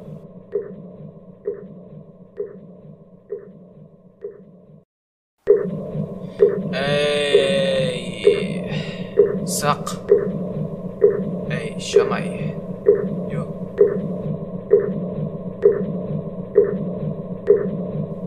Ay. Sak. Ay, siomai. Yo.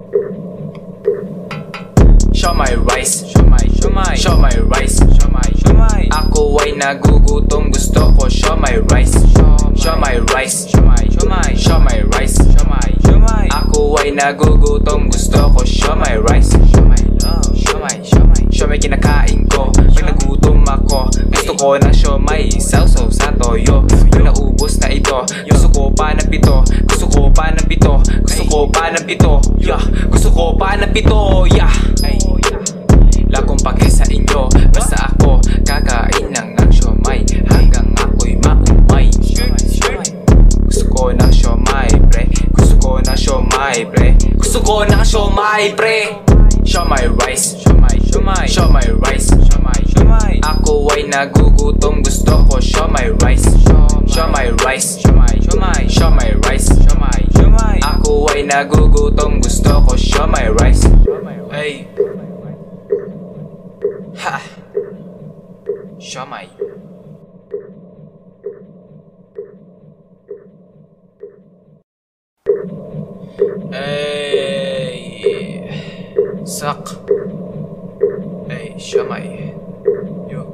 Siomai rice, siomai, siomai, siomai rice, siomai, siomai. siomay. Ako ay nagugutom, gusto ko siomay rice. Siomay rice, siomay, siomay, siomay rice. Siomay, siomay. Ako ay nagugutom, gusto ko siomay rice. Siomay love, siomay, siomay. Siomay kinakain ko, pag nagutom ako. Gusto ko ng siomay, sausaw sa toyo. Pag naubos na ito, gusto ko pa ng pito. Gusto ko pa ng pito, gusto ko pa ng pito. Yeah, gusto ko pa ng pito, yeah. Lakong pake sa inyo, basta ako kakain lang ng siomay hanggang ako'y maumay. Gusto ko ng siomay, pre. Gusto ko ng siomay, pre. Gusto ko ng siomay, pre. Siomay rice, siomay, siomay, siomay rice, siomay, siomay. Ako ay nagugutom, gusto ko siomay rice. Siomay rice, siomay, siomay, siomay rice, siomay, siomay. Ako ay nagugutom, gusto ko siomay rice. Hey. Ha! Siomay. Hey! Suck! Hey, siomay. Yo.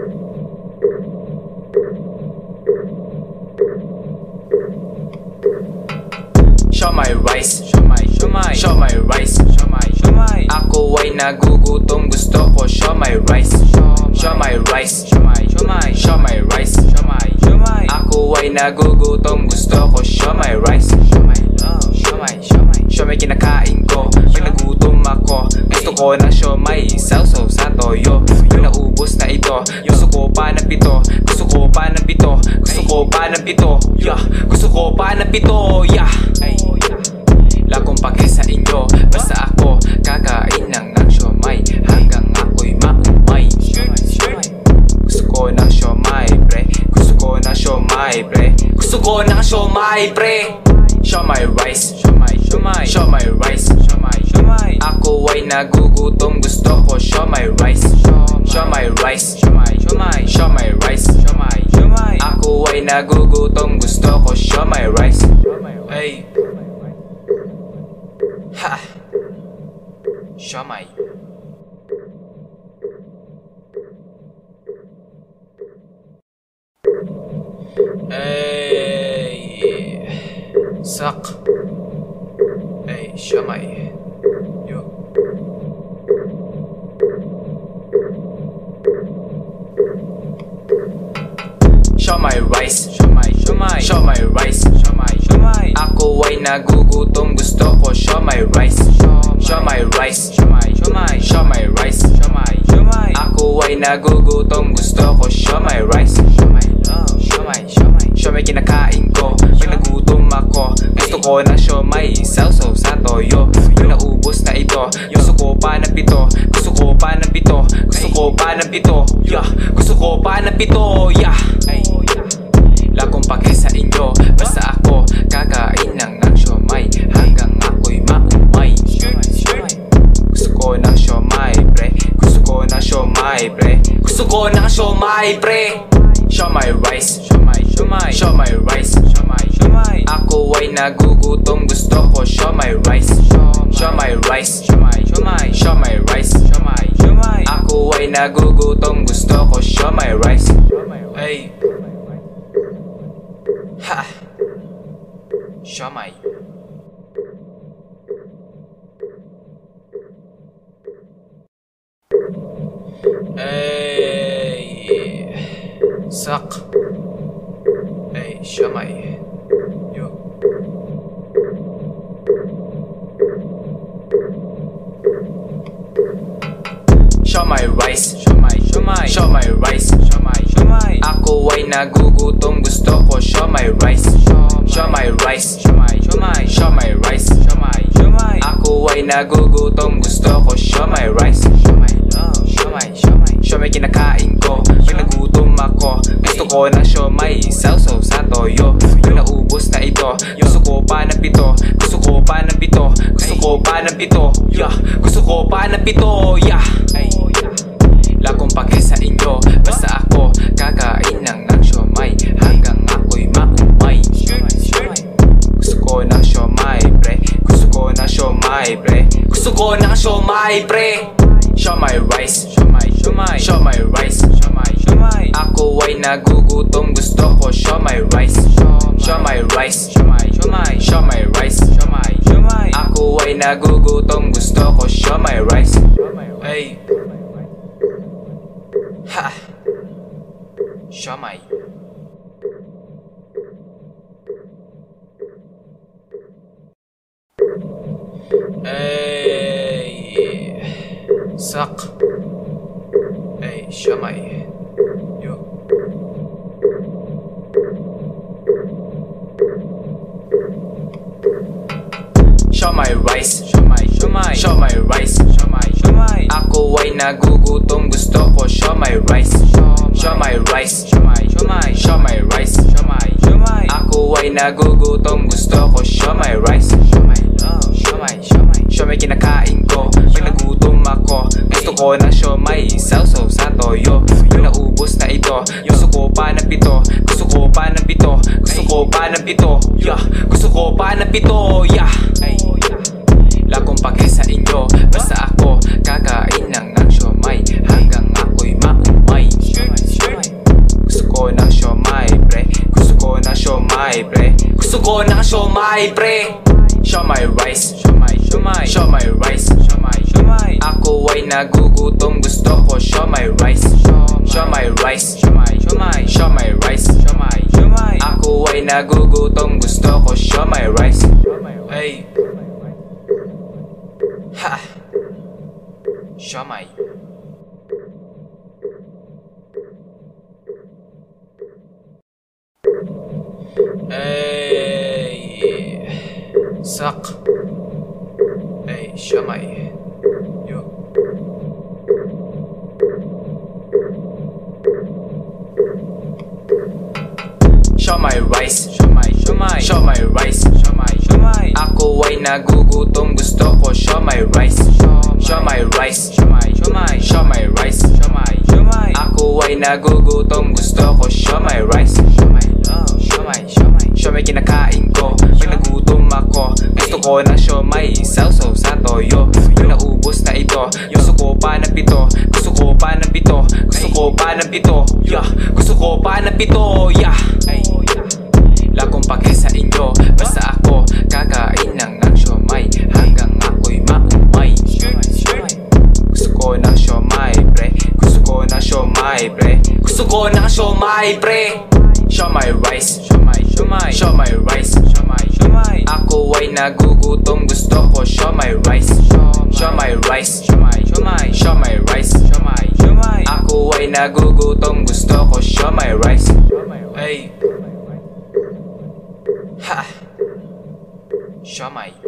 Siomay rice, siomay, siomay, siomay rice, siomay, siomay. Ako ay nagugutom, gusto ko siomay rice. Siomay rice, siomay, siomay, siomay rice, siomay, siomay. Ako ay nagugutom, gusto ko siomay rice. Siomay love, siomay, siomay. Siomay kinakain ko, pag nagutom ako. Gusto ko ng siomay, sausaw sa toyo. Pag naubos na ito, gusto ko pa ng pito. Gusto ko pa ng pito, gusto ko pa ng pito. Yeah, gusto ko pa ng pito, yeah. Lakong pake sa inyo, basta ako kakain lang ng siomay hanggang ako'y maumay. Gusto ko ng siomay, pre. Gusto ko ng siomay, pre. Gusto ko ng siomay, pre. Siomay rice, siomay, siomay, siomay rice, siomay, siomay. Ako ay nagugutom, gusto ko siomay rice. Siomay rice, siomay, siomay, siomay rice, siomay, siomay. Ako ay nagugutom, gusto ko siomay rice. Hey. Ha! Siomay. Hey! Suck! Hey, siomay. Yo. Siomay rice, siomay, siomay, siomay rice, siomay, siomay. Ako ay nagugutom, gusto ko siomay rice. Siomay rice, siomay, siomay, siomay rice, siomay, siomay. Ako ay nagugutom, gusto ko siomay rice. Siomay love, siomay, siomay. Siomay kinakain ko, pag nagutom ako. Gusto ko ng siomay, sausaw sa toyo. Pag naubos na ito, gusto ko pa ng pito. Gusto ko pa ng pito, gusto ko pa ng pito. Yeah, gusto ko pa ng pito, yeah. Lakong pake sa inyo, basta ako kakain lang ng siomay hanggang ako'y maumay. Gusto ko ng siomay, pre. Gusto ko ng siomay, pre. Gusto ko ng siomay, pre. Siomay rice, siomay, siomay, siomay rice, siomay, siomay. Ako ay nagugutom, gusto ko siomay rice. Siomay rice, siomay, siomay, siomay rice, siomay, siomay. Ako ay nagugutom, gusto ko siomay rice. Hey. Ha! Siomay. Hey! Suck! Hey, siomay. Yo. Siomay rice, siomay, siomay, siomay rice, siomay, siomay. Ako ay nagugutom, gusto ko siomay rice. Siomay rice, siomay, siomay, siomay rice, siomay, siomay. Ako ay nagugutom, gusto ko siomay rice. Siomay love, siomay, siomay. Siomay kinakain ko, pag nagutom ako. Gusto ko ng siomay, sausaw sa toyo. Pag naubos na ito, gusto ko pa ng pito. Gusto ko pa ng pito, gusto ko pa ng pito. Yeah, gusto ko pa ng pito, yeah. Lakong pake sa inyo, basta ako kakain lang ng siomay hanggang ako'y maumay. Gusto ko ng siomay, pre. Gusto ko ng siomay, pre. Gusto ko ng siomay, pre. Siomay rice, siomay, siomai, siomai rice, siomai, siomai. Ako ay nagugutom, gusto ko siomai rice, siomai rice, siomai, siomai, siomai rice, siomai, siomai. Ako ay nagugutom, gusto ko siomai rice. Hey, ha, siomai. Hey, suck. Hey, siomai. Yo. Siomai rice, siomai, siomai, siomai rice, siomai, siomai. Ako ay nagugutom, gusto ko siomai rice, siomai rice, siomai, siomai, siomai rice, siomai, siomai. Ako ay nagugutom, gusto ko siomai rice, siomai, siomai, siomai. Siomai kinakain ko, pag nagutom ako, gusto ko ng siomai, sausaw sa toyo. Pag naubos na ito, gusto ko pa ng pito, gusto ko pa ng pito, gusto ko pa ng pito, yeah. Gusto ko pa ng pito, yeah. Lakong pake sa inyo, basta ako kakain lang ng siomai hanggang ako'y maumay. Gusto ko ng siomai, pre. Gusto ko ng siomai, pre. Gusto ko ng siomai, pre. Siomai rice, siomai, siomai, siomai rice, siomai, siomai. Ako ay nagugutom, gusto ko siomai rice, siomai rice, siomai, siomai, siomai rice, siomai, siomai. Ako ay nagugutom, gusto ko siomai rice. Hey, ha, siomai. Hey, suck. Hey, siomai. Yo. Siomai rice, siomai, siomai, siomai rice, siomai, siomai. Ako ay nagugutom, gusto ko siomai rice, siomai rice, siomai, siomai, siomai rice, siomai, siomai. Ako ay nagugutom, gusto ko siomai rice, siomai, siomai, siomai. Siomai kinakain ko, pag nagutom ako, gusto ko ng siomai, sausaw sa toyo. Pag naubos na ito, gusto ko pa ng pito, gusto ko pa ng pito, gusto ko pa ng pito, yeah. Gusto ko pa ng pito, yeah. Lakong pake sa inyo, basta ako kakain lang ng siomai hanggang ako'y maumay. Gusto ko ng siomai, pre. Gusto ko ng siomai, pre. Gusto ko ng siomai, pre. Siomai rice, siomai, siomai, siomai rice, siomai, siomai. Ako ay nagugutom, gusto ko siomai rice, siomai rice, siomai, siomai, siomai rice, siomai, siomai. Ako ay nagugutom, gusto ko siomai rice. Hey, ha, siomai.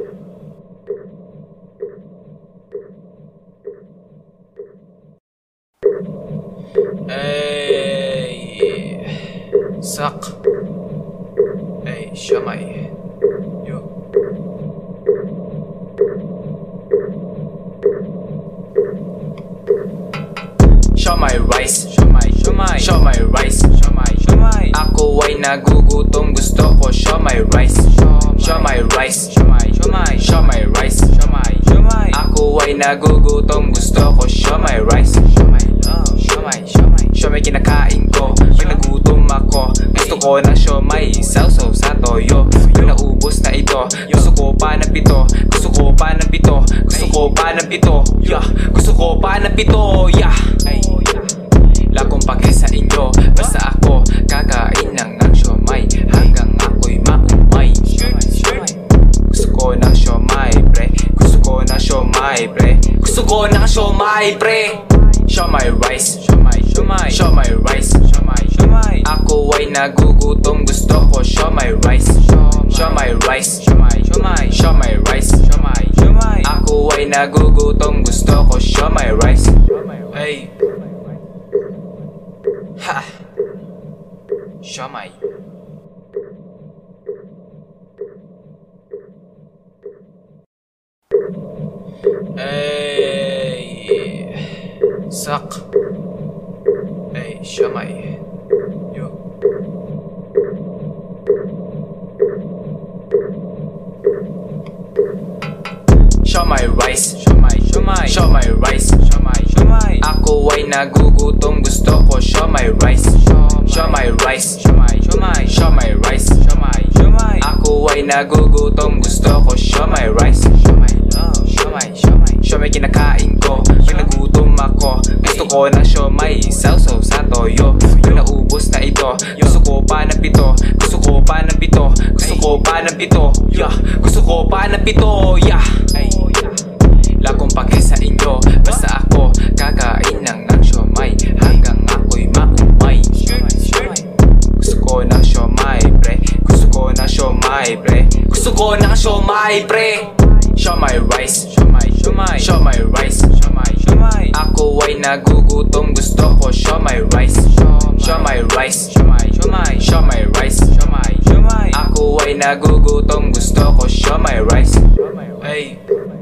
Hey, suck. Hey, siomai. Yo. Siomai rice, siomai, siomai, siomai rice, siomai, siomai. Ako ay nagugutom, gusto ko siomai rice, siomai rice, siomai, siomai, siomai rice, siomai, siomai. Ako ay nagugutom, gusto ko siomai rice, siomai, siomai, siomai. Siomai kinakain ko, pag nagutom ako, gusto ko ng siomai, sausaw sa toyo. Pag naubos na ito, gusto ko pa ng pito, gusto ko pa ng pito, gusto ko pa ng pito, yeah. Gusto ko pa ng pito, yeah. Lakong pake sa inyo, basta ako kakain lang ng siomai hanggang ako'y maumay. Gusto ko ng siomai, pre. Gusto ko ng siomai, pre. Gusto ko ng siomai, pre. Siomai rice, siomai, siomai, siomai rice, siomai, siomai. Ako ay nagugutom, gusto ko siomai rice, siomai rice, siomai, siomai, siomai rice, siomai, siomai. Ako ay nagugutom, gusto ko siomai rice. Hey, ha, siomai. Hey, suck. Hey, siomai. Yo. Siomai rice, siomai, siomai, siomai rice, siomai, siomai. siomay. Ako ay nagugutom, gusto ko siomay rice. Siomay rice, siomay, siomay, siomay rice. Siomay, siomay. Ako ay nagugutom, gusto ko siomay rice. Siomay, oh, siomay, siomay. Siomay kinakain ko, pag nagutom ako. Gusto ko ng siomay, sausaw sa toyo. Yung naubos na ito, gusto ko pa ng pito. Gusto ko pa ng pito, gusto ko pa ng pito. Yeah, gusto ko pa ng pito, yeah. Lakong pake sa inyo, basta ako kakain lang ng siomay hanggang ako'y maumay. Gusto ko ng siomay, pre. Gusto ko ng siomay, pre. Gusto ko ng siomay, pre. Siomay rice, siomay, siomay, siomay rice, siomay, siomay. Ako ay nagugutom, gusto ko siomay rice. Siomay rice, siomay, siomay, siomay rice, siomay, siomay. Ako ay nagugutom, gusto ko siomay rice. Hey.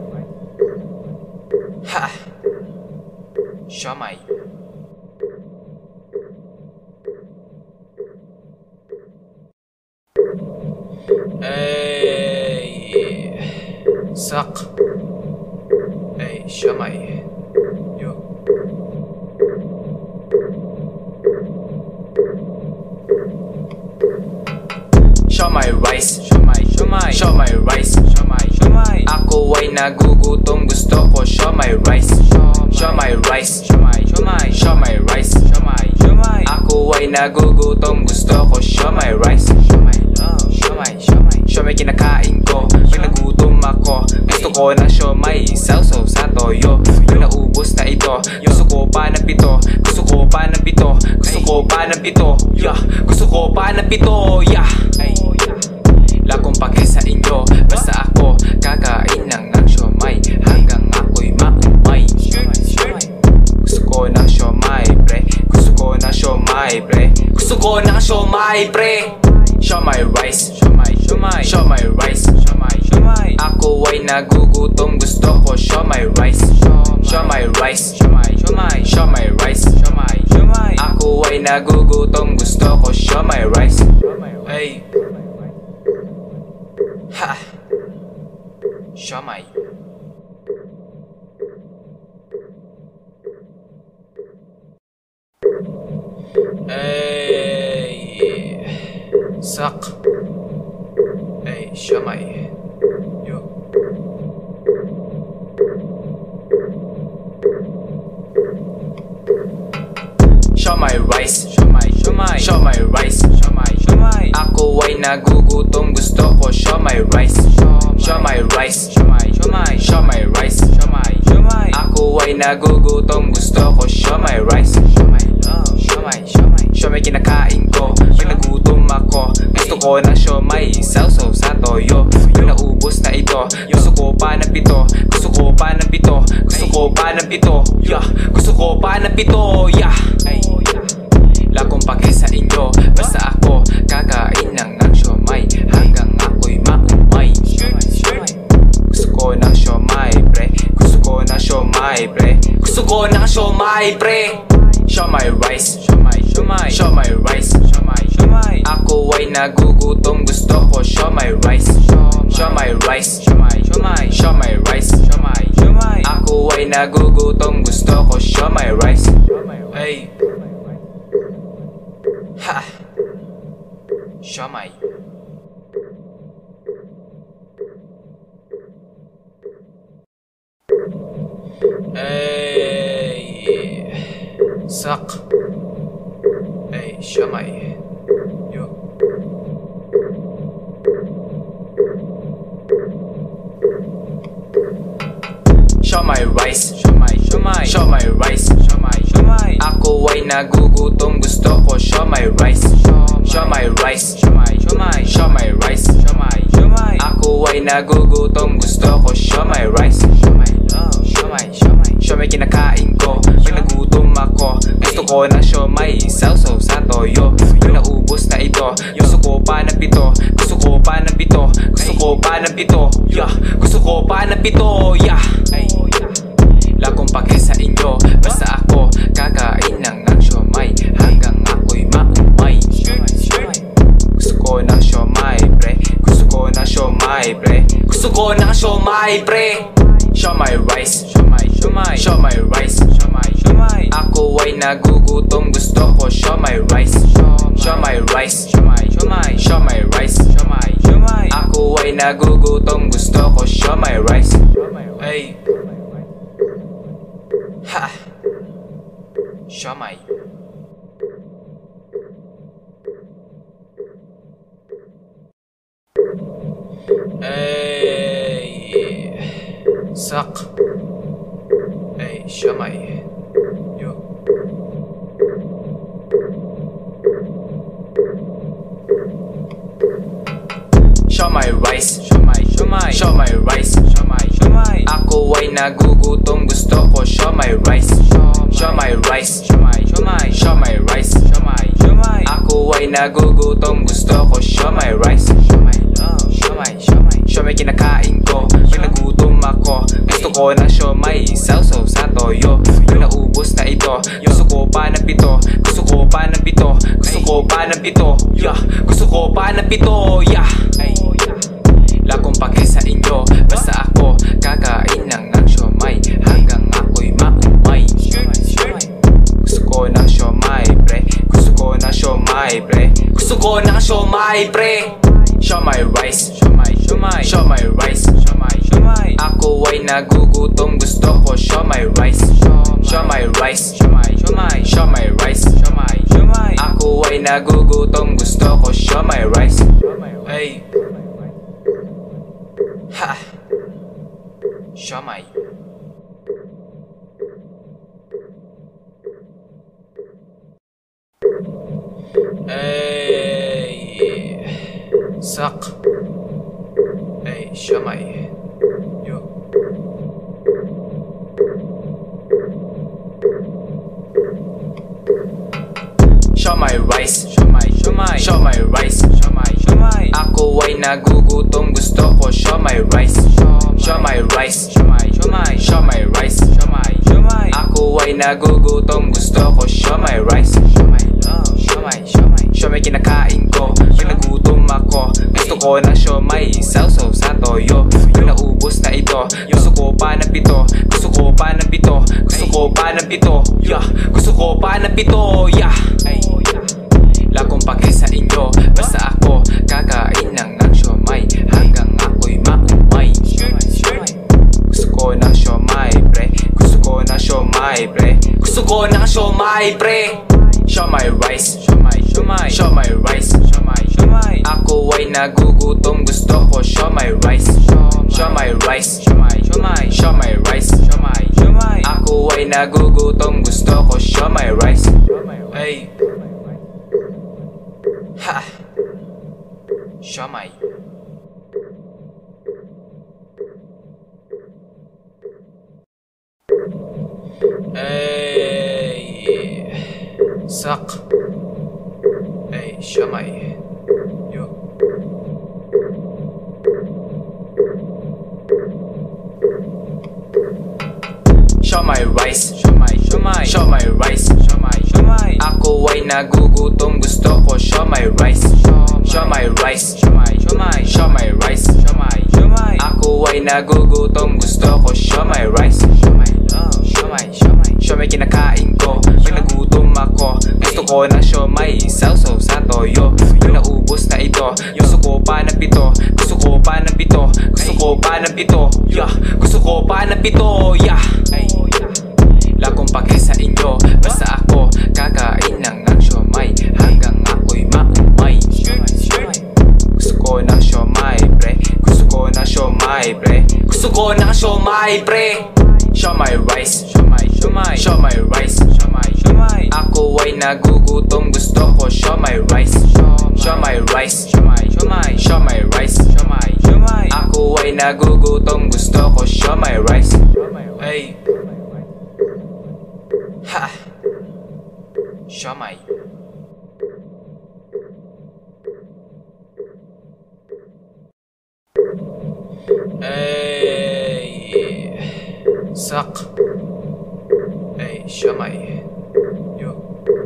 Ha! Siomay. Hey! Suck! Hey, siomay. Yo. Siomay rice, siomay, siomay, siomay rice, siomay, siomay. Ako ay nagugutom, gusto ko siomay rice. Siomay rice, siomay, siomay, siomay rice, siomay, siomay. Ako ay nagugutom, gusto ko siomay rice. Siomay, oh, siomay, siomay. Siomay kinakain ko, pag nagutom ako. Gusto ko ng siomay, sausaw sa toyo. Yung naubos na ito, gusto ko pa ng pito. Gusto ko pa ng pito, gusto ko pa ng pito. Yeah, gusto ko pa ng pito, yeah. Lakong pake sa inyo, basta ako kakain lang ng siomay hanggang ako'y maumay. Gusto ko ng siomay, pre. Gusto ko ng siomay, pre. Gusto ko ng siomay, pre. Siomay rice, siomay, siomay, siomay rice, siomay, siomay. Ako ay nagugutom, gusto ko siomay rice. Siomay rice, siomay, siomay, siomay rice, siomay, siomay. Ako ay nagugutom, gusto ko siomay rice. Hey. Ha! Siomay. Hey! Suck! Hey, siomay. Yo. Siomay rice, siomay, siomay, siomay rice, siomay, siomay. Ako ay nagugutom, gusto ko siomay rice. Siomay rice, siomay, siomay, siomay rice, siomay, siomay. Ako ay nagugutom, gusto ko siomay rice. Siomay, oh, siomay, siomay. Siomay kinakain ko, pag nagutom ako. Gusto ko ng siomay, sausaw sa toyo. Yung naubos na ito, gusto ko pa ng pito. Gusto ko pa ng pito, gusto ko pa ng pito. Yeah, gusto ko pa ng pito, yeah. Lakong pake sa inyo, basta ako kakain lang ng siomay hanggang ako'y maumay. Gusto ko ng siomay, pre. Gusto ko ng siomay, pre. Gusto ko ng siomay, pre. Siomay rice, siomay, siomay, siomay rice, siomay, siomay. Ako ay nagugutom, gusto ko siomay rice. Siomay rice, siomay, siomay, siomay rice, siomay, siomay. Ako ay nagugutom, gusto ko siomay rice. Hey. Ha! Siomay. Hey! Suck! Hey, siomay. Yo. Siomay rice, siomay, siomay, siomay rice, siomay, siomay. Ako ay nagugutom, gusto ko siomay rice. Siomay rice, siomay, siomay, siomay rice, siomay, siomay. Ako ay nagugutom, gusto ko siomay rice. Siomay, oh, siomay, siomay. Siomay kinakain ko, pag nagutom ako. Gusto ko ng siomay, sausaw sa toyo. Yung naubos na ito, gusto ko pa ng pito. Gusto ko pa ng pito, gusto ko pa ng pito. Yeah, gusto ko pa ng pito, yeah. Lakong pake sa inyo, basta ako kakain lang ng siomay hanggang ako'y maumay. Gusto ko ng siomay, pre. Gusto ko ng siomay, pre. Gusto ko ng siomay, pre. Siomay rice, siomay, siomay, siomay rice, siomay, nagugutom, gusto ko siomai rice. Siomai rice, siomai, siomai, siomai rice. Siomai, siomai. Ako ay nagugutom, gusto ko siomai rice. Hey. Ha. Siomai. Hey. Suck. Hey, siomai. Yo. Siomai rice, siomai, siomai, siomai rice, siomai, siomai. Ako ay nagugutom, gusto ko siomai rice. Siomai rice, siomai, siomai, siomai rice, siomai, siomai. Ako ay nagugutom, gusto ko siomai rice. Siomai love, siomai, siomai. Siomai kinakain ko, pag nagutom ako, gusto ko ng siomai, sausaw sa toyo. Pag naubos na ito, gusto ko pa ng pito, gusto ko pa ng pito, gusto ko pa ng pito, yeah. Gusto ko pa ng pito, yeah. Lakong pake sa inyo, basta ako kakain ng ang siomai hanggang ako'y maumay. Gusto ko ng siomai, pre. Gusto ko ng siomai, pre. Gusto ko ng siomai, pre. Siomai rice, siomai, siomai, siomai rice, siomai, siomai. Ako ay nagugutom, gusto ko siomai rice. Siomai rice, siomai, siomai, siomai rice, siomai, siomai. Ako ay nagugutom, gusto ko siomai rice. Hey. Ha. Siomai. Hey. Suck. Hey, siomai. Yo. Siomai rice, siomai, siomai, siomai rice, siomai, siomai. Ako ay nagugutom, gusto ko siomai rice. Siomai rice, siomai, siomai, siomai rice, siomai, siomai. Ako ay nagugutom, gusto ko siomai rice. Siomai love, siomai, siomai. Siomai kinakain ko, pag nagutom ako, gusto ko ng siomai, sausaw sa toyo. Pag naubos na ito, gusto ko pa ng pito, gusto ko pa ng pito, gusto ko pa ng pito, yeah. Gusto ko pa ng pito, yeah. Lakong pake sa inyo, basta ako kakain ng ang siomai hanggang ako'y maumay. Gusto ko ng siomai, pre. Gusto ko ng siomai, pre. Gusto ko ng siomai, pre. Siomai rice, siomai, siomai, siomai rice, siomai, siomai. Ako ay nagugutom, gusto ko siomai rice. Siomai rice, siomai, siomai, siomai rice, siomai, siomai. Ako ay nagugutom, gusto ko siomai rice. Hey. Ha. Siomai. Hey. Suck. Hey, siomai. Yo. Siomai rice, siomai, siomai, siomai rice, siomai, siomai. Ako ay nagugutom, gusto ko siomai rice. Siomai rice, siomai, siomai, siomai rice, siomai, siomai. Ako ay nagugutom, gusto ko siomai rice. Siomai love, siomai, siomai. Siomai kinakain ko, pag nagutom ako, gusto ko ng siomai, sausaw sa toyo. Pag naubos na ito, gusto ko pa ng pito, gusto ko pa ng pito, gusto ko pa ng pito, yeah. Gusto ko pa ng pito, yeah. Lakong pake sa inyo, basta ako kakain ng ang siomai hanggang ako'y maumay. Gusto ko ng siomai, pre. Gusto ko ng siomai, pre. Gusto ko ng siomai, pre. Siomai rice, siomai, siomai, siomai rice, siomai, siomai. Ako ay nagugutom, gusto ko siomai rice. Siomai rice, siomai, siomai, siomai rice, siomai, siomai. Ako ay nagugutom, gusto ko siomai rice. Hey. Ha. Siomai. Hey. Suck. Hey, siomai. Yo.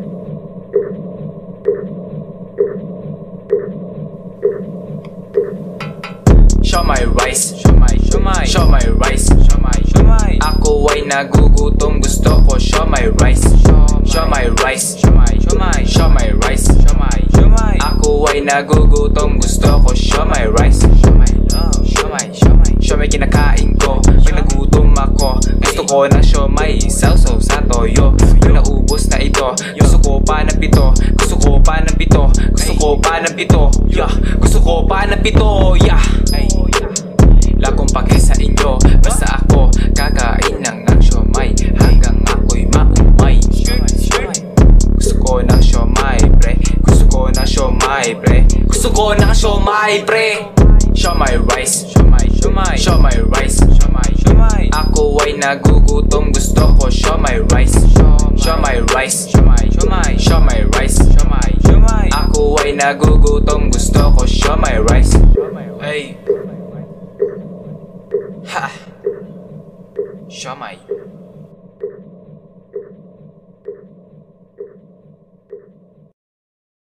Siomai rice, siomai, siomai, siomai rice, siomai, siomai. Ako ay nagugutom, gusto gusto ko, siomai rice. Siomai rice, siomai, siomai, siomai rice, siomai, siomai. Ako ay nagugutom, gusto ko siomai rice. Siomai love, siomai, siomai, siomai kinakain ko. Pag nagutom ako, gusto ko ng siomai, sausaw sa toyo. Pag naubos na ito, gusto ko pa ng pito. Gusto ko pa ng pito, gusto ko pa ng pito. Yeah, gusto ko pa ng pito, yeah. Lakong pake sa inyo, basta ako kakain ng ang siomai hanggang ako'y maumay. Gusto ko ng siomai, pre. Gusto ko ng siomai, pre. Gusto ko ng siomai, pre. Siomai rice, siomai, siomai, siomai rice, siomai, siomai. Ako ay nagugutom, gusto ko siomai rice. Siomai rice, siomai, siomai, siomai rice, siomai, siomai. Ako ay nagugutom, gusto ko siomai rice. Hey. Ha! Siomai.